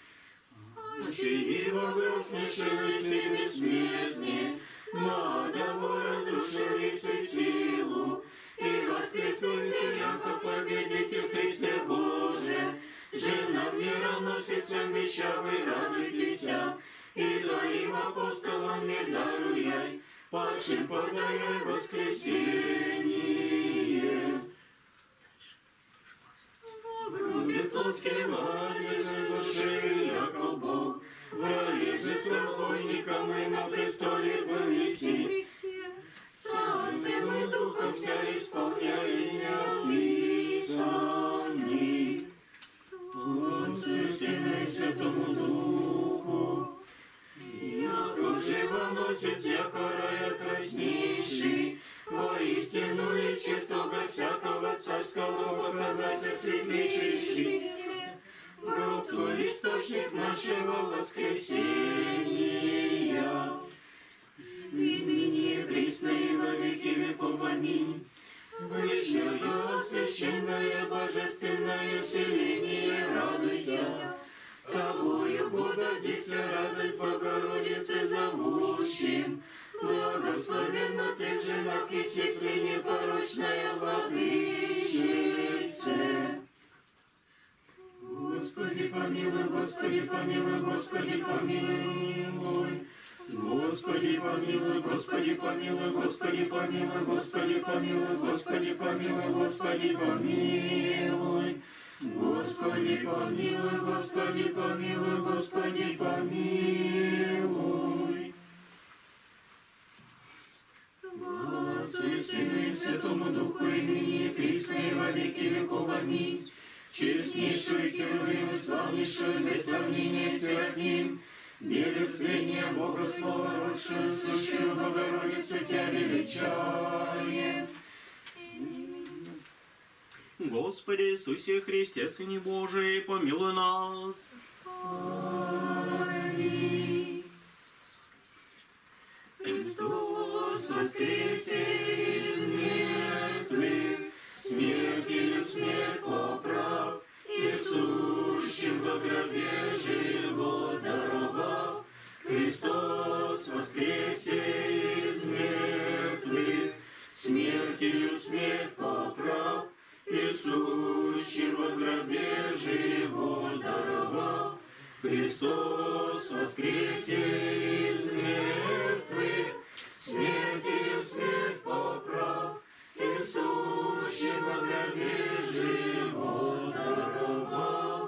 Чьи во гроб смешались и бессмертны, но того разрушились и силу, и воскресли, яко победитель Христе Боже. Женам мироносицам вещавы радуйтесь, и Твоим апостолам мир даруяй, падшим подаяй воскресение. В гробе плотским одежды души, яко Бог, в раю же с разбойником и на престоле был еси. С Отцем и Духом вся исполняя описанный. Отцу и Сыну и Святому Духу, яко живоносец, яко рая краснейший, воистину и чертога всякого царского показаться светлейший. Гроб Твой источник нашего воскресения, и ныне и присно и во веки веков. Аминь. Высшее священное божественное селение, радуйся, Тобою бодадится радость Богородицы зовущим, благословенна Ты в женах и сердце непорочная владычице. Господи помилуй, Господи помилуй, Господи помилуй. Господи помилуй, Господи помилуй, Господи помилуй, Господи помилуй, Господи помилуй, Господи помилуй. Господи помилуй, Господи помилуй, Господи помилуй. Слава Отцу и Сыну и Святому Духу, и ныне и присно и во веки веков. Аминь. Честнейшую Херувим и славнейшую без сравнения Серафим, без исцеления Бога Слова, родшую сущую Богородицу Тебя величаем. Господи Иисусе Христе, Сыне Божий, помилуй нас. Аминь. Христос воскресе из мертвых, смертью смерть поправ, и сущим во гробе живот даровав. Христос воскресе из мертвых, смертью смерть поправ, и сущим во гробе живот даровав. Христос воскресе из мертвых, смертью смерть поправ, и сущим во гробе живот даровав.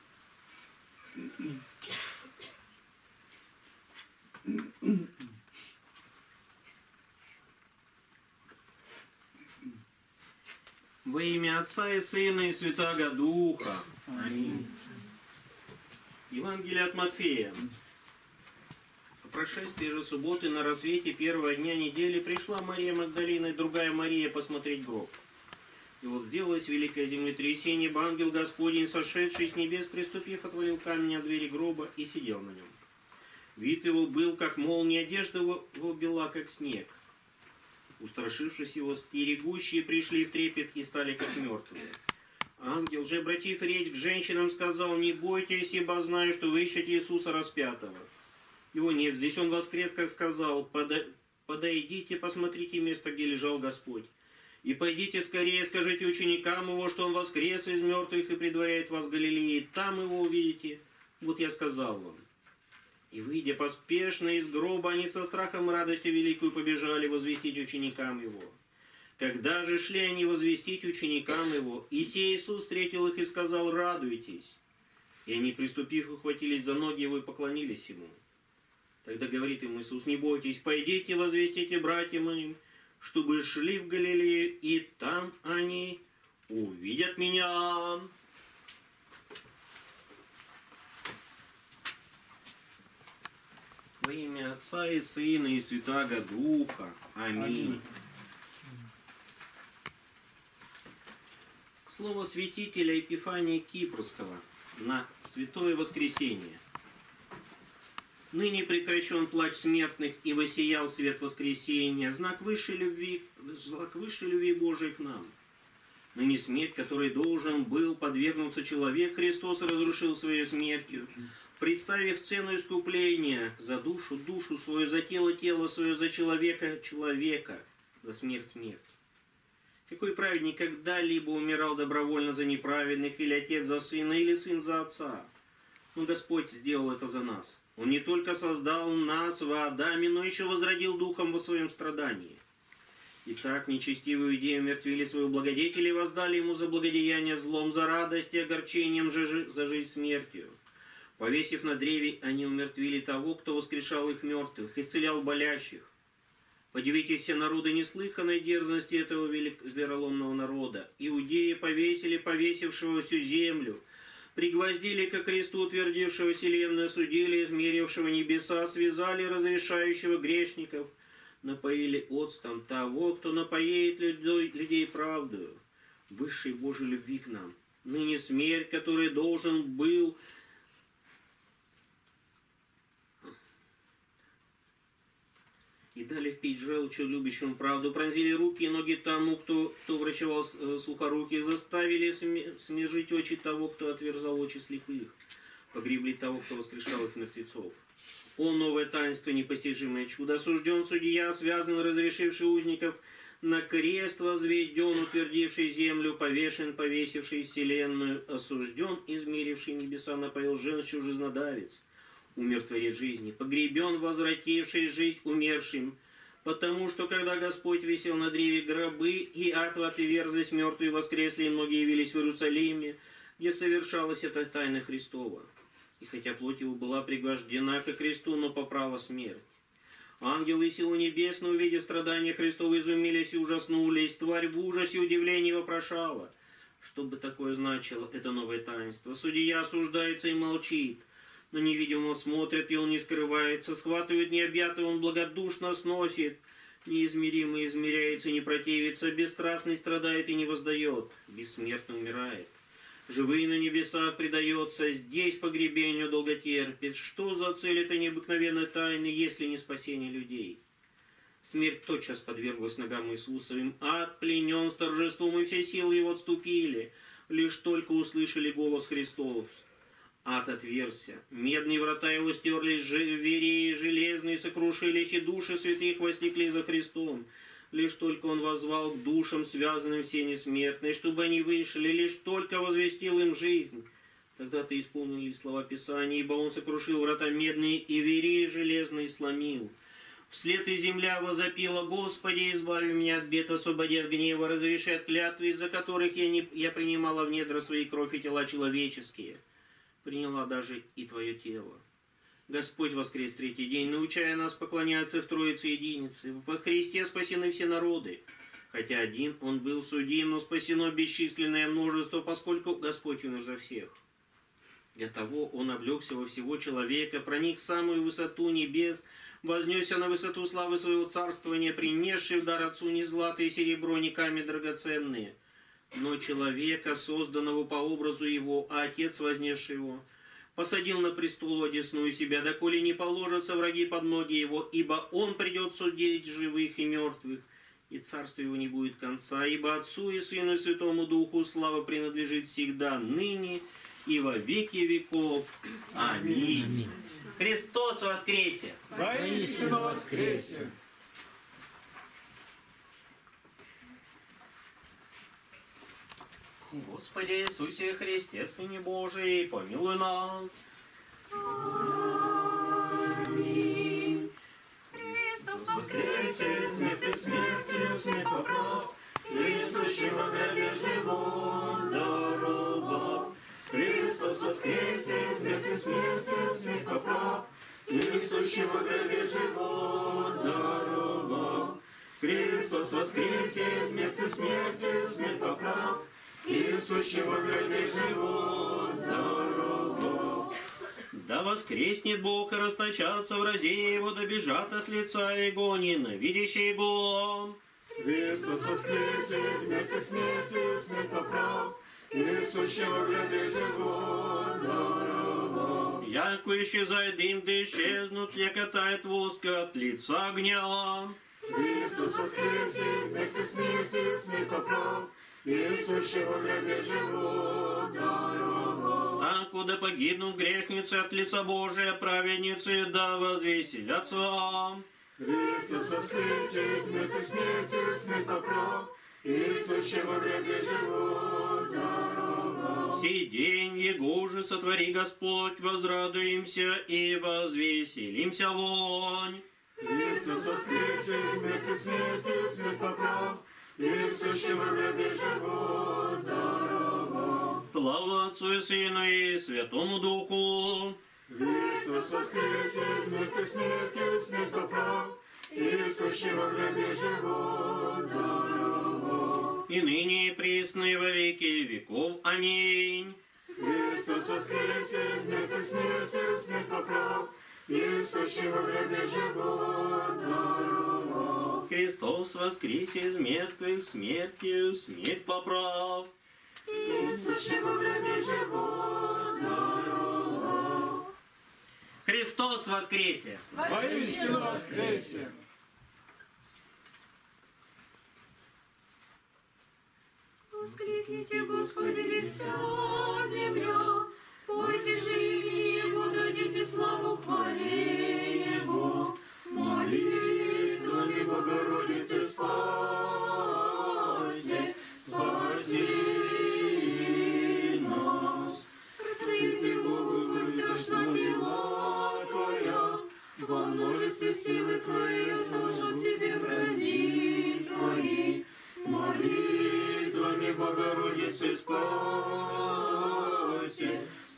Во имя Отца и Сына и Святаго Духа. Аминь. Евангелие от Матфея. По прошествии же субботы на рассвете первого дня недели пришла Мария Магдалина и другая Мария посмотреть гроб. И вот Сделалось великое землетрясение, ибо ангел Господень, сошедший с небес, приступив, отвалил камень от двери гроба и сидел на нем. Вид его был, как молния, одежда его бела, как снег. Устрашившись его, стерегущие пришли в трепет и стали как мертвые. Ангел же, обратив речь к женщинам, сказал: «Не бойтесь, ибо знаю, что вы ищете Иисуса распятого. Его нет здесь, он воскрес, как сказал. Подойдите, посмотрите место, где лежал Господь. И пойдите скорее, скажите ученикам его, что он воскрес из мертвых и предваряет вас в Галилее. Там его увидите. Вот я сказал вам». И, выйдя поспешно из гроба, они со страхом и радостью великую побежали возвестить ученикам его. Когда же шли они возвестить ученикам его, и сей Иисус встретил их и сказал: «Радуйтесь». И они, приступив, ухватились за ноги его и поклонились ему. Тогда говорит им Иисус: «Не бойтесь, пойдите, возвестите братьям моим, чтобы шли в Галилею, и там они увидят меня». Во имя Отца и Сына и Святаго Духа. Аминь. Слово святителя Епифания Кипрского на Святое Воскресение. Ныне прекращен плач смертных, и воссиял свет воскресения, знак высшей любви Божией к нам. Ныне смерть, которой должен был подвергнуться человек, Христос разрушил своей смертью, представив цену искупления за душу свою, за тело свое, за человека, за смерть. Какой праведник когда-либо умирал добровольно за неправедных, или отец за сына, или сын за отца? Но Господь сделал это за нас. Он не только создал нас в Адаме, но еще возродил духом во своем страдании. Итак, нечестивые иудеи умертвили своего благодетеля и воздали ему за благодеяние злом, за радость и огорчением за жизнь смертью. Повесив на древе, они умертвили того, кто воскрешал их мертвых, исцелял болящих. Подивитесь все народы неслыханной дерзости этого вероломного народа. Иудеи повесили повесившего всю землю, пригвоздили ко кресту утвердившего вселенную, судили измерившего небеса, связали разрешающего грешников, напоили оцтом того, кто напоит людей правдою, высшей Божьей любви к нам. Ныне смерть, который должен был и дали впить желчью любящему правду, пронзили руки и ноги тому, кто врачевал слухоруких, заставили смежить очи того, кто отверзал очи слепых, погребли того, кто воскрешал их мертвецов. О, новое таинство, непостижимое чудо! Осужден судья, связан, разрешивший узников, на крест возведен, утвердивший землю, повешен, повесивший вселенную, осужден, измеривший небеса, напоил женщину жизнодавец, умертворит жизни, погребен, возвративший жизнь умершим, потому что, когда Господь висел на древе, гробы и ад отверзлись, мертвые воскресли, и многие явились в Иерусалиме, где совершалась эта тайна Христова. И хотя плоть его была пригвождена ко кресту, но попрала смерть. Ангелы и силы небесные, увидев страдания Христова, изумились и ужаснулись. Тварь в ужасе и удивлении вопрошала, что бы такое значило это новое таинство. Судья осуждается и молчит. На невидимого смотрит, и он не скрывается. Схватывает необъятого, он благодушно сносит. Неизмеримо измеряется и не противится. Бесстрастный страдает и не воздает. Бессмертно умирает. Живые на небесах предается. Здесь погребению долго терпит. Что за цель этой необыкновенной тайны, если не спасение людей? Смерть тотчас подверглась ногам Иисусовым. Ад пленен с торжеством, и все силы его отступили. Лишь только услышали голос Христов. Ад отверзся. Медные врата его стерлись, двери железные сокрушились, и души святых возникли за Христом. Лишь только он воззвал к душам, связанным все несмертные, чтобы они вышли, лишь только возвестил им жизнь. Тогда-то исполнились слова Писания, ибо он сокрушил врата медные, и двери железные сломил. Вслед и земля возопила: «Господи, избави меня от бед, освободи от гнева, разреши от клятвы, из-за которых я принимала в недра своей кровь и тела человеческие. Приняла даже и твое тело. Господь воскрес третий день, научая нас поклоняться в Троице Единице. Во Христе спасены все народы. Хотя один он был судим, но спасено бесчисленное множество, поскольку Господь умер за всех. Для того он облегся во всего человека, проник в самую высоту небес, вознесся на высоту славы своего царствования, принесший в дар Отцу ни злато и серебро, ни камни драгоценные. Но человека, созданного по образу его, а Отец, вознесший его, посадил на престол одесную себя, доколе не положатся враги под ноги его, ибо он придет судить живых и мертвых, и царство его не будет конца, ибо Отцу и Сыну и Святому Духу слава принадлежит всегда, ныне и во веки веков. Аминь. Аминь. Христос воскресе! Воистину воскресе! Господи Иисусе Христе, Сыне Божий, помилуй нас. Аминь. Христос воскресе, смерть смертью, смерть поправ, Иисущего гробе живот даровав. Христос воскресе, смерть смертью, смерть поправ, Иисущего гробе живот даровав. Христос воскресе, смерть смертью, смерть поправ, Иисущего гробе живот даровав. Да воскреснет Бог и расточатся врази его, добежат от лица его ненавидящие его. Христос воскресе, смерть смертью, смерть поправ, Иисущего гробе живот даровав. Яко исчезает дым, да исчезнут, лекотает воск от лица огня. Христос воскресе, смерть смертью, смерть поправ, Иисущего гробе живот даровав. А куда погибнут грешницы от лица Божия, праведницы да возвеселятся. Христос воскресе, смерть смертью, смерть поправ, Иисущего гробе живот даровав. Сей день его же сотвори Господь, возрадуемся и возвеселимся вонь. Христос воскресе, смерть смертью, смерть поправ, Иисущего гробе живот даровав. Слава Отцу и Сыну и Святому Духу. Христос воскресе, смерть смертью, смерть поправ, Иисущего гробе живот даровав. И ныне и присно и во веки веков. Аминь. Христос воскресе, смерть смертью, смерть поправ, Иисущего гробе живот даровав. Христос воскресе из мертвых, смертью смерть поправ. Иисущего гробе живот даровав. Христос воскресе! Воистину воскресе! Воскликните, Господи, вся земля, пойте живи Его, дадите славу хвале Его. Молитвами Богородицы спаси, спаси нас. Просите Богу, коль страшна дела Твоя, во множестве силы Твоей служу Тебе врази Твои. Молитвами Богородицы спаси,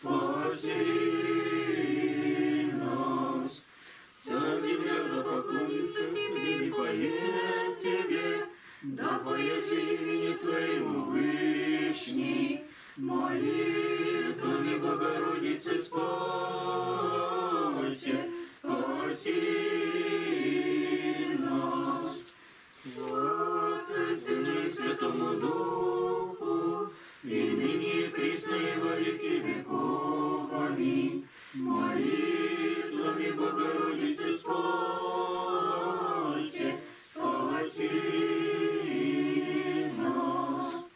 спаси нас. Вся земля да поклонится Тебе и поет Тебе, да поет же имени Твоему Вышний. Молитвами Богородицы спаси, спаси нас. Слава Отцу и Сыну и Святому Духу, и ныне и присно и во веки веков. Аминь. Молитвами Богородицы спаси, спаси нас.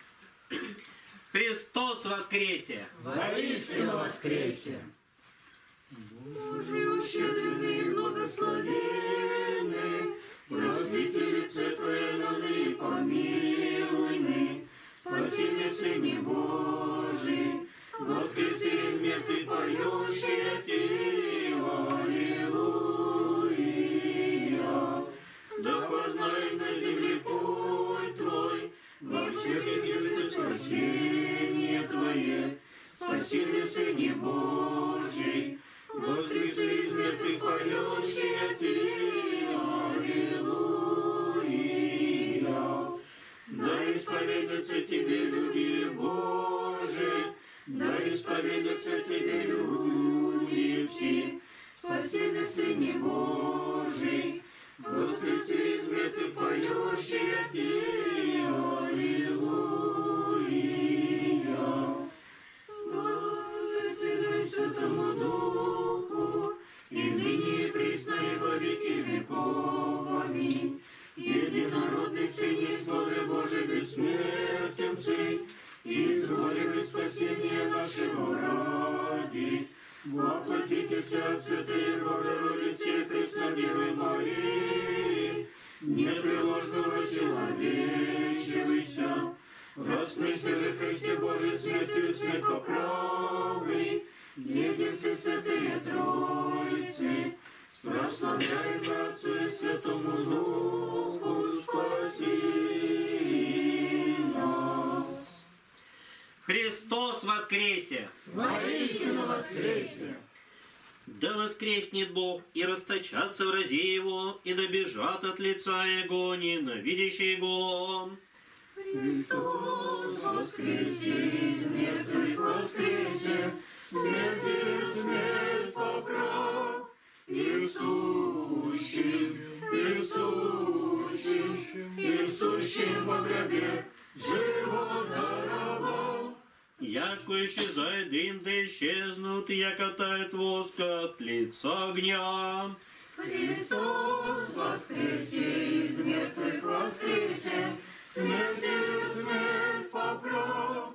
Христос воскресе! Воистину воскресе! Божий ущедренный и благословенный, просите лице Твое и помилуй мы. Спаси мне, Сыне Божий, воскреси из мертвых поющие Ти, аллилуйя. Да познает на земле путь Твой, во всех языках спасение Твое. Спаси мне, Сыне Божий, воскреси из мертвых поющие Ти, аллилуйя. Да исповедятся Тебе люди Божии, да исповедятся Тебе люди все. Спаси меня, Сыне Божий, воскреси из мертвых поющие Ти, аллилуйя. Отцы, изволили спасение нашего ради. Воплотитесь от святые Богородицы, Преснодевы Марии, непреложного человечевися. Распнися же, Христе Божий, смертью смерть поправный, едемся святые Троицы, прославляем Отцу и Святому Духу, спаси нас. Христос воскресе! Воистину воскресе! Да воскреснет Бог, и расточатся врази Его, и добежат от лица Его ненавидящие Его. Христос воскресе, из мертвых воскресе, смертью смерть поправ, Иисущим, Иисущим, Иисущим во гробе живот даровал. Яко исчезает дым, да исчезнут, яко тает воск от лица огня. Христос воскресе, из мертвых воскресе, смертью смерть поправ,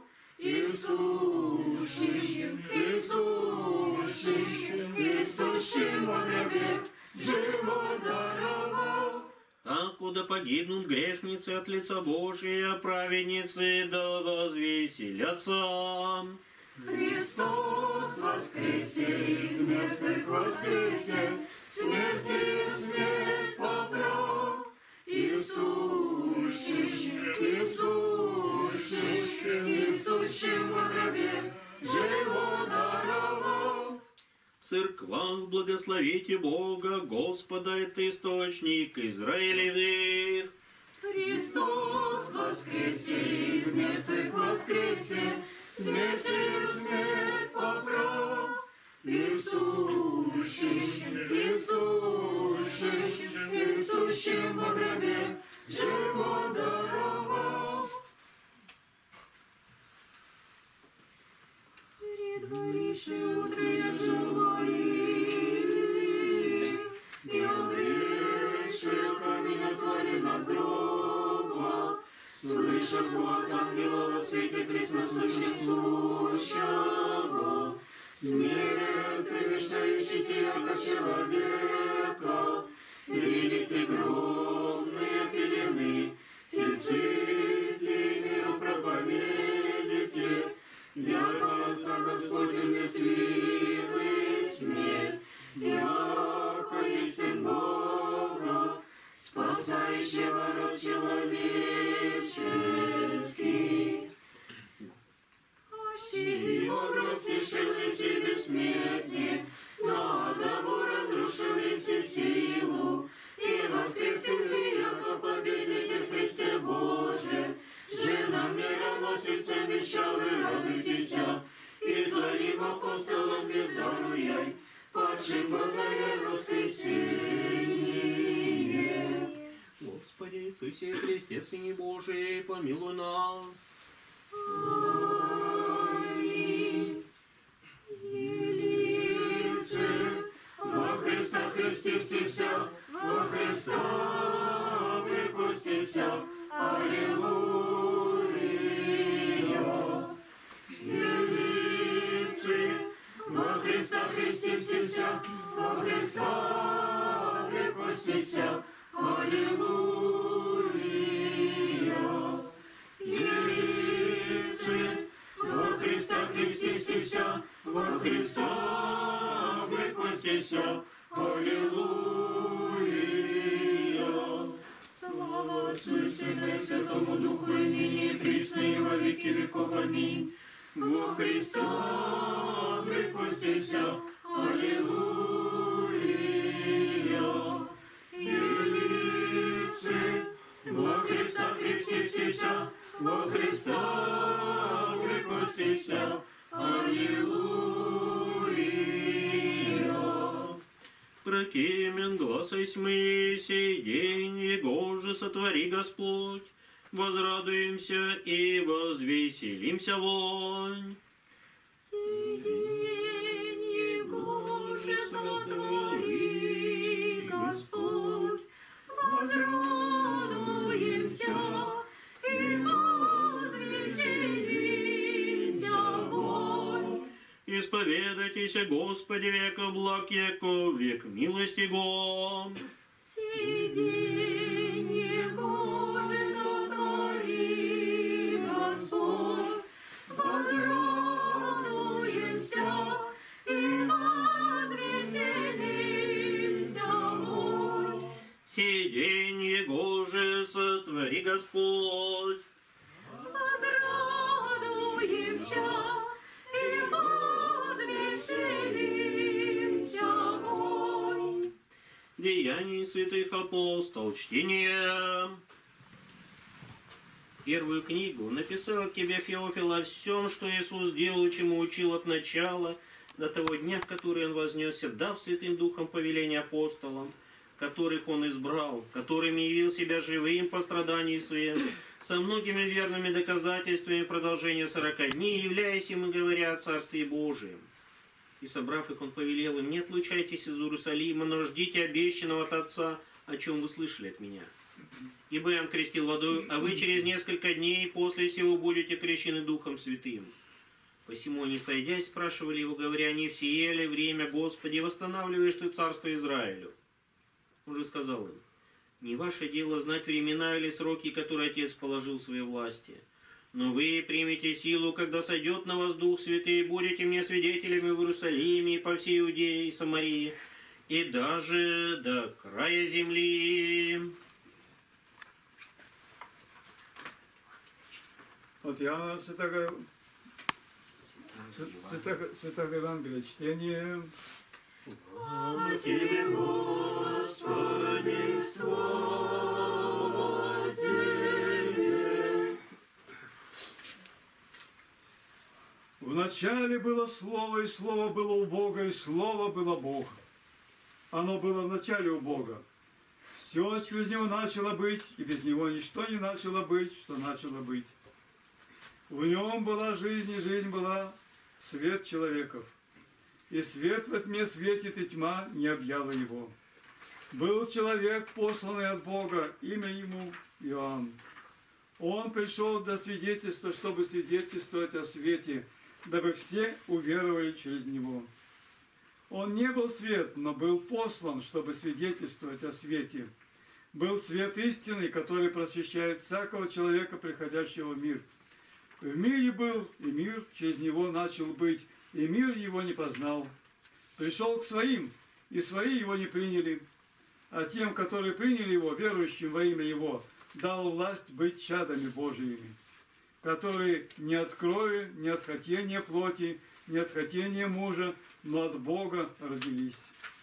Иисущим, Иисущим, Иисущим во гробе живот даровал. Так, куда погибнут грешницы от лица Божия, праведницы да возвеселятся. Христос воскресе, из мертвых воскресе, смертью смерть поправ, Иисущим, Иисущим, Иисущим во гробе живот даровал. В церквах благословите Бога, Господа, это источник Израилевых. Христос воскресе, из мертвых воскресе, смертью смерть поправ, Иисущим, Иисущим, Иисущим во гробе живот даровал. Предваривши утро говорили, и обречши камень отвали над гроба, слыша ход ангела во свете пресносуществующего, смерть вмешающий яко человека, видите гробные пелены, тельцы миру проповедите, яко восстал Господь умертвивый смерть, яко есть Сын Бога, спасающего род человеческий. Ощи возвративший же себе смертне, но того разрушил и все силу, и воскресил яко победите в Христе Боже. Жена мира носится, веща вы радуйтесь, и творим апостолам мир даруяй, падшим благодаря воскресение. Господи Иисусе Христе, Сыне Божий, помилуй нас. Аминь. Елице, во Христа крестися, во Христа прикустися, аллилуйя. Елице, во Христа крестися, во Христа прикустися, аллилуйя. Елице, во Христа крестися, во Христа прикустися, аллилуйя. Слава Отцу и Сыну и Святому Духу, и ныне и присно и во веки веков. Аминь. Во Христа прикустися, аллилуйя. Елице, во Христа крестися, во Христа прикустися, аллилуйя. Прокемен гласа тьмы сей день, его же сотвори Господь. Возрадуемся и возвеселимся вонь. Сей день его же сотвори Господь. Возрадуемся и возвеселимся исповедайтесь, Господи, века благ, яко век милости го. Сиденье Боже сотвори, Господь, возрадуемся и возвеселимся, Бог. Сиденье Боже сотвори, Господь. Возрадуемся и возвеселимся, Бог. Деяний святых апостол. Чтение. Первую книгу написал к тебе Феофил о всем, что Иисус сделал и чему учил от начала до того дня, в который Он вознесся, дав Святым Духом повеление апостолам, которых Он избрал, которыми явил себя живым по страдании своим, со многими верными доказательствами продолжения 40 дней, являясь им и говоря о Царстве Божием. И, собрав их, Он повелел им: не отлучайтесь из Иерусалима, но ждите обещанного от Отца, о чем вы слышали от Меня. Ибо Иоанн крестил водою, а вы через несколько дней после сего будете крещены Духом Святым. Посему они, сойдясь, спрашивали Его, говоря: не в сие ли время, Господи, восстанавливаешь Ты царство Израилю? Он же сказал им: не ваше дело знать времена или сроки, которые Отец положил в своей власти. Но вы примете силу, когда сойдет на вас Дух Святый, и будете мне свидетелями в Иерусалиме, и по всей Иудее и Самарии, и даже до края земли. От Иоанна Святого Евангелия чтение. Слава Тебе, Господи, слава Тебе. Вначале было Слово, и Слово было у Бога, и Слово было Бог. Оно было вначале у Бога. Все через Него начало быть, и без Него ничто не начало быть, что начало быть. В Нем была жизнь, и жизнь была свет человеков. И свет во тьме светит, и тьма не объяла его. Был человек, посланный от Бога, имя ему Иоанн. Он пришел для свидетельства, чтобы свидетельствовать о свете, дабы все уверовали через него. Он не был свет, но был послан, чтобы свидетельствовать о свете. Был свет истинный, который просвещает всякого человека, приходящего в мир. В мире был, и мир через него начал быть, и мир его не познал. Пришел к своим, и свои его не приняли. А тем, которые приняли его, верующим во имя его, дал власть быть чадами Божиими, которые не от крови, не от хотения плоти, не от хотения мужа, но от Бога родились.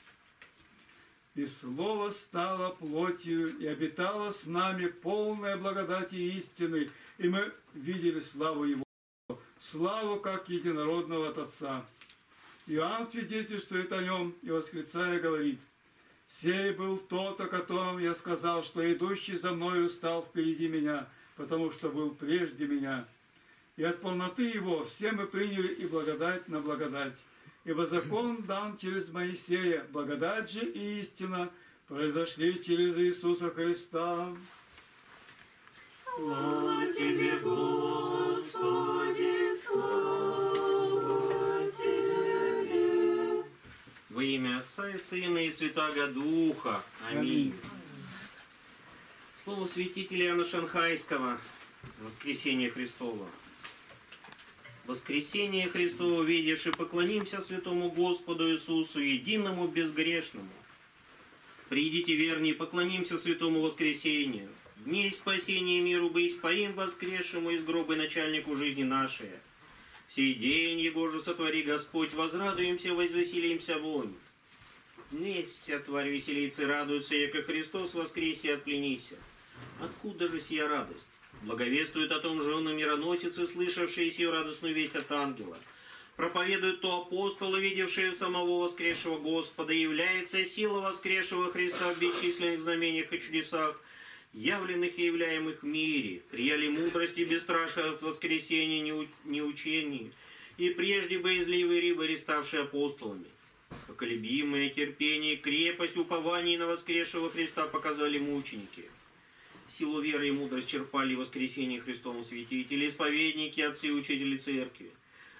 И Слово стало плотью и обитало с нами, полная благодати и истины, и мы видели славу Его, славу как единородного от Отца. Иоанн свидетельствует о Нем и, восклицая, говорит: «Сей был тот, о котором я сказал, что идущий за мною стал впереди меня, потому что был прежде меня. И от полноты Его все мы приняли и благодать на благодать. Ибо закон дан через Моисея, благодать же и истина произошли через Иисуса Христа». Слава Тебе, Господи, слава Тебе. Во имя Отца и Сына и Святаго Духа. Аминь. Слово святителя Иоанна Шанхайского. Воскресение Христово. Воскресение Христово, видевши, поклонимся святому Господу Иисусу, единому безгрешному. Придите, верни, поклонимся святому воскресению. Дней спасения миру бы испоим воскресшему из гроба и начальнику жизни нашей. Сей день Его же сотвори Господь, возрадуемся, возвеселимся вонь. Неся тварь веселится и радуется, яко Христос воскресе отклянися. Откуда же сия радость? Благовествует о том жены мироносицы, слышавшие сию радостную весть от ангела. Проповедуют то апостолы, видевшие самого воскресшего Господа, и является сила воскресшего Христа в бесчисленных знамениях и чудесах, явленных и являемых в мире, прияли мудрости бесстрашие от воскресения неучений, и прежде боязливые рыбари, ставшие апостолами. Поколебимое терпение, крепость, упование на воскресшего Христа показали мученики. Силу веры и мудрость черпали в воскресении Христовом святители, исповедники, отцы и учители церкви.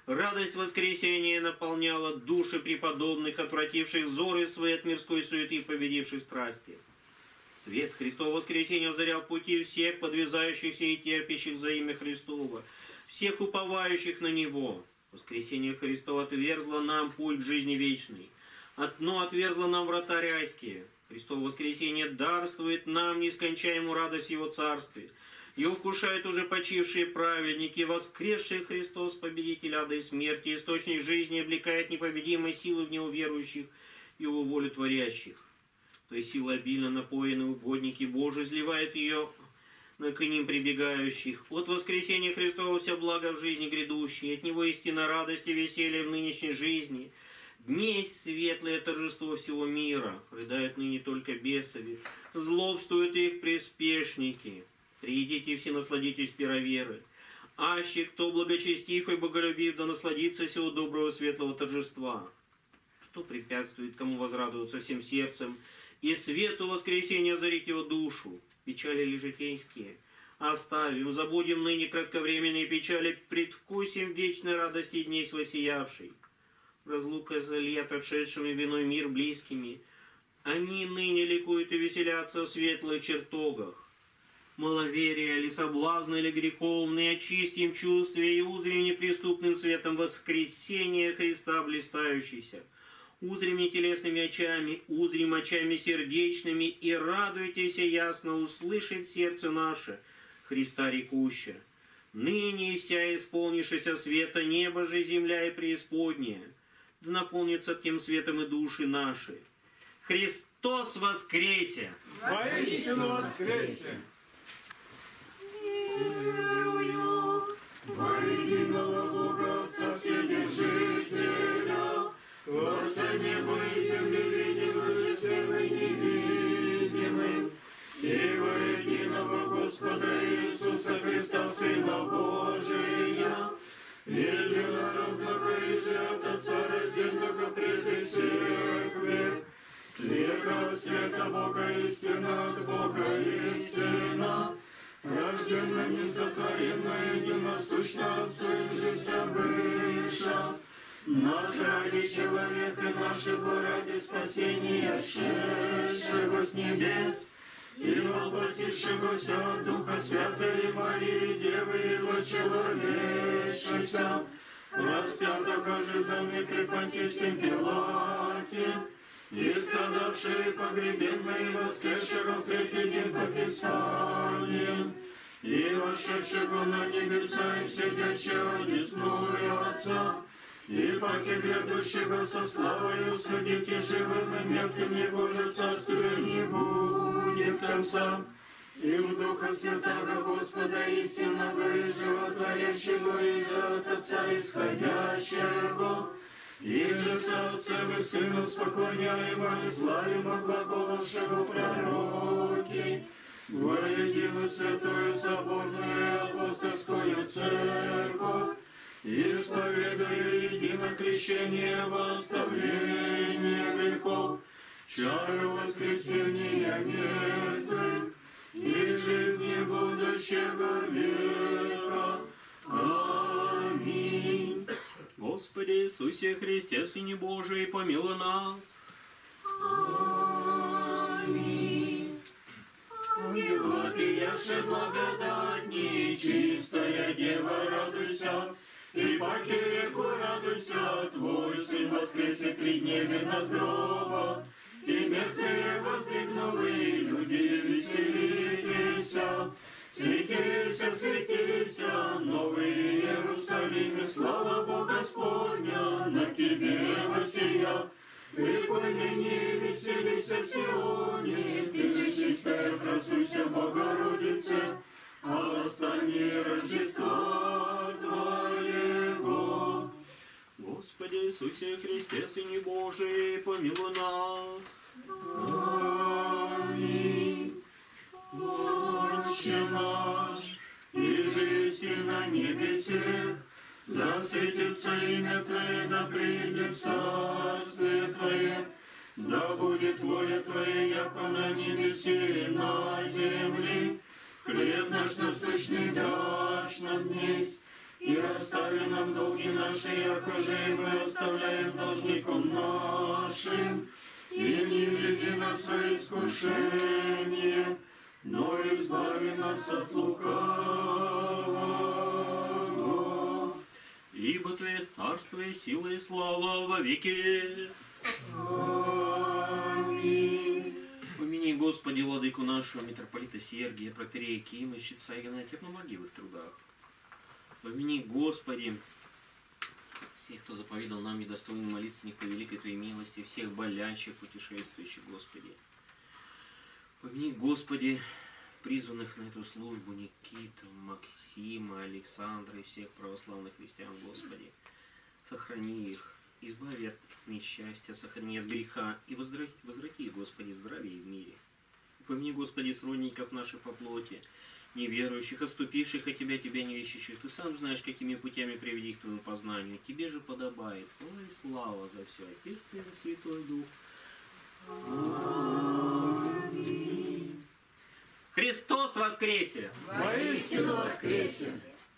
Радость воскресения наполняла души преподобных, отвративших взоры свои от мирской суеты и победивших страсти. Свет Христова воскресения озарял пути всех подвязающихся и терпящих за имя Христово, всех уповающих на Него. Воскресение Христова отверзло нам путь к жизни вечной, но отверзло нам врата райские. Христово воскресение дарствует нам нескончаемую радость в Его Царстве. Его вкушают уже почившие праведники, воскресший Христос, победитель ада и смерти, источник жизни, облекает непобедимой силы в Него верующих и Его волю творящих. То есть сила обильно напоенные угодники Божии изливает ее к ним прибегающих. От воскресения Христова вся благо в жизни грядущей, от Него истинная радость и веселье в нынешней жизни. Днесь светлое торжество всего мира, рыдают ныне только бесови, злобствуют их приспешники. Придите все, насладитесь первоверы. Аще кто благочестив и боголюбив, да насладится сего доброго светлого торжества. Что препятствует кому возрадоваться всем сердцем, и свету воскресения озарить его душу? Печали ли житейские оставим, забудем ныне кратковременные печали, предвкусим вечной радости дней воссиявшей. Разлука зальет отшедшими виной мир близкими, они ныне ликуют и веселятся в светлых чертогах. Маловерие ли, соблазны ли греховные, очистим чувствия и узрим неприступным светом воскресения Христа блистающийся. Узрим не телесными очами, узрим очами сердечными, и радуйтесь ясно, услышит сердце наше, Христа рекуще. Ныне вся исполнившаяся света небо же, земля и преисподняя, да наполнится тем светом и души наши. Христос воскресе! Воистину воскресе! Верую во единого Бога, Вседержителя, Творца неба и земли, видимых же всем и невидимым, и во единого Господа Иисуса Христа, Сына Божия, единородного и же от Отца, рожденного прежде всех век, света от света Бога истина, от Бога истина, рожденная, несотворенная, единосущна Отцу и же вся выша, нас ради человека нашего, ради спасения, шедшего с небес, и воплотившегося от Духа Святой Марии, Девы Его человечеся, распятого же за мне при Понтийском Пилате, и страдавшие, погребенные, воскресшего в третий день по Писаниям, и вошедшего на небеса и сидящего одесную Отца, и паки грядущего со славою судить и живым и мертвым, Его же царствия не будет конца. И в Духа Святаго Господа истинного и животворящего, и же от Отца исходящего, и же со Отцем и Сыном споклоняемо и славимо глаголовшего пророки, воедино святую соборную апостольскую церковь, исповедую едино крещение во оставление грехов, чаю воскресения мертвых и жизни будущего века. Аминь. Господи Иисусе Христе, Сыне Божий, помилуй нас. Аминь. Ангела пияше благодать, нечистая Дева, радуйся, и паки реку радуйся, Твой Сын воскресе 3 дневе над гроба, и мертвые воздвигнули, люди веселитесь. Светися, светися, Новый Иерусалим, слава Бога Господня, на тебе воссия. Ликуй ныне, веселися, Сионе, ты же чистая, красуйся, Богородице, о восстании Рождества Твоего. Господи Иисусе Христе, Сыне Божий, помилуй нас. Аминь. Отче наш, иже на небесе, да светится имя Твое, да придет царствие Твое, да будет воля Твоя, яко на небесе и на земле. Хлеб наш насущный дашь нам днесь, И расстави нам долги наши, якоже мы оставляем должником нашим. И не введи нас в искушение, но избави нас от лукавого. Ибо Твое царство и сила и слава во веки. Аминь. Помяни, Господи, владыку нашего, митрополита Сергия, протоиерея Кима, Щитца и Игнатия, помоги в их трудах. Помяни, Господи, всех, кто заповедал нам недостойно молиться не по великой Твоей милости, всех болящих, путешествующих, Господи. Помяни, Господи, призванных на эту службу Никиту, Максима, Александра и всех православных христиан, Господи. Сохрани их, избави от несчастья, сохрани от греха и возврати, Господи, здравие в мире. Помяни, Господи, сродников наших по плоти, неверующих, отступивших от Тебя, Тебя не ищущих. Ты сам знаешь, какими путями приведи их к Твоему познанию. Тебе же подобает хвала и слава за все, Отец, Сын и Святой Дух. Аминь. Христос воскресе! Воистину воскресе!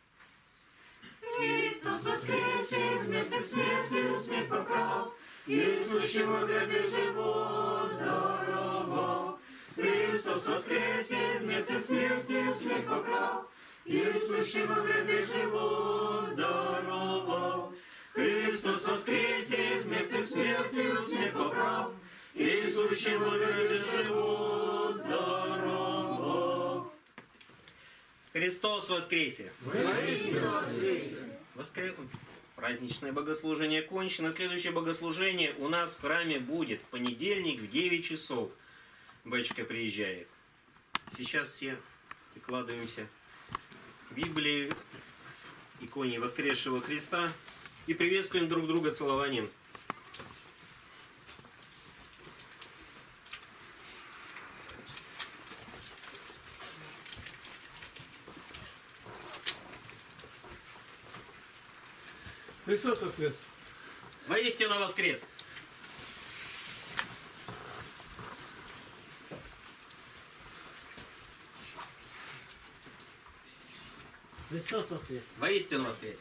Христос воскресе, из мертвых смертью смерть поправ, и сущего в гробе живот даровал. Христос воскресе, из мертвых смертью смерть поправ, и сущего в гробе живот даровал. Христос воскресе, из мертвых смертью смерть поправ, и сущего в гробе живот даровал. Христос воскресе! Воистину воскресе! Праздничное богослужение кончено. Следующее богослужение у нас в храме будет в понедельник в 9 часов. Батюшка приезжает. Сейчас все прикладываемся к Библии, иконе воскресшего Христа и приветствуем друг друга целованием. Христос воскрес! Воистину воскрес! Христос воскрес! Воистину воскрес!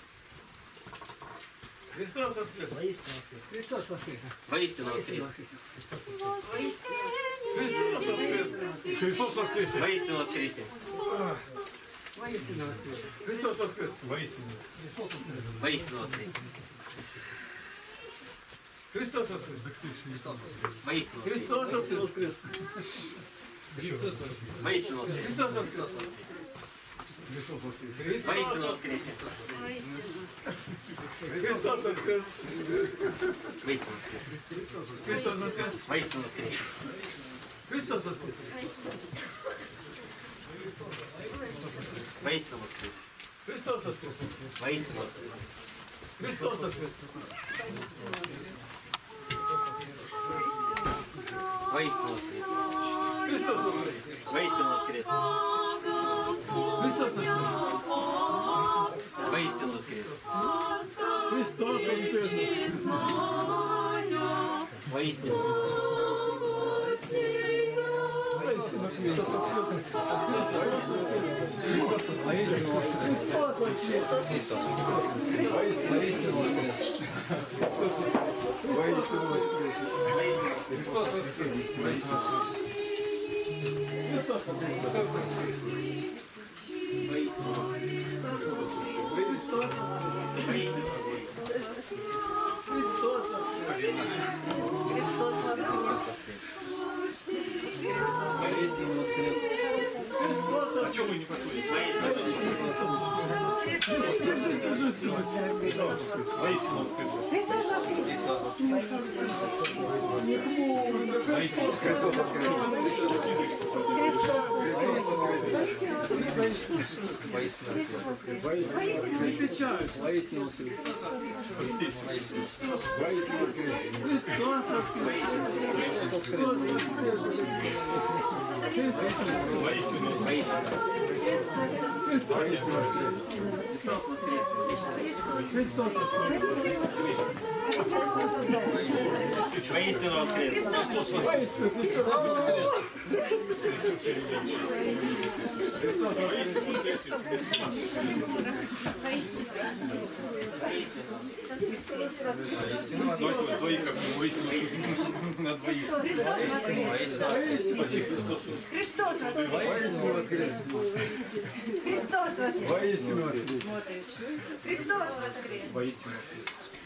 Христос воскрес! Воистину воскрес! Христос воскрес! Воистину воскрес! Христос воскрес! Христос воскрес! Воистину воскресе! Воистину воскрес! Христос воскрес! Воистину! Воистину воскресе! Христос воскрес! Воистину воскресе! Христос воскрес! Воистину воскресе! Христос воскрес! Воистину воскресе! Христос воскрес! Воистину воскресе! Христос воскрес! Воистину воскресе! Христос воскрес! Воистину воскресе! Христос воскрес! Воистину воскресе! Христос воскрес! Воистину воскресе! Христос воскрес! Воистину воскресе! Христос воскрес! Воистину воскресе! Христос воскрес! Воистину. А что мы не подходим? Воистину воскрес! Двоих как на двоих. Христос воскрес! Христос воскрес! Христос воскрес! Воистину воскрес. Христос воскрес! Воистину воскрес.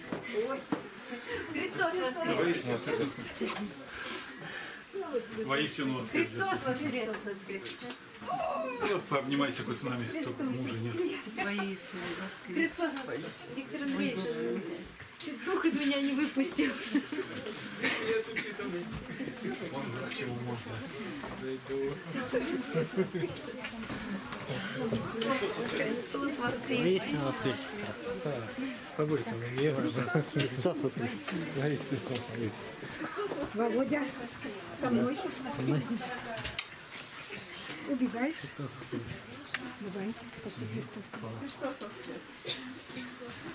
Христос воскрес! Воистину воскрес. Христос воскрес! Пообнимайся хоть с нами, только мужа нет. Христос воскрес! Виктор Андреевич, чуть дух из меня не выпустил. Он врач, его можно. Христос воскрес! Воистину воскрес. С тобой там не важно. Христос воскрес. Говори, Христос воскрес. Володя, со мной. Убегаешь? Христос воскрес. Давай, спаси Христос. Христос воскрес.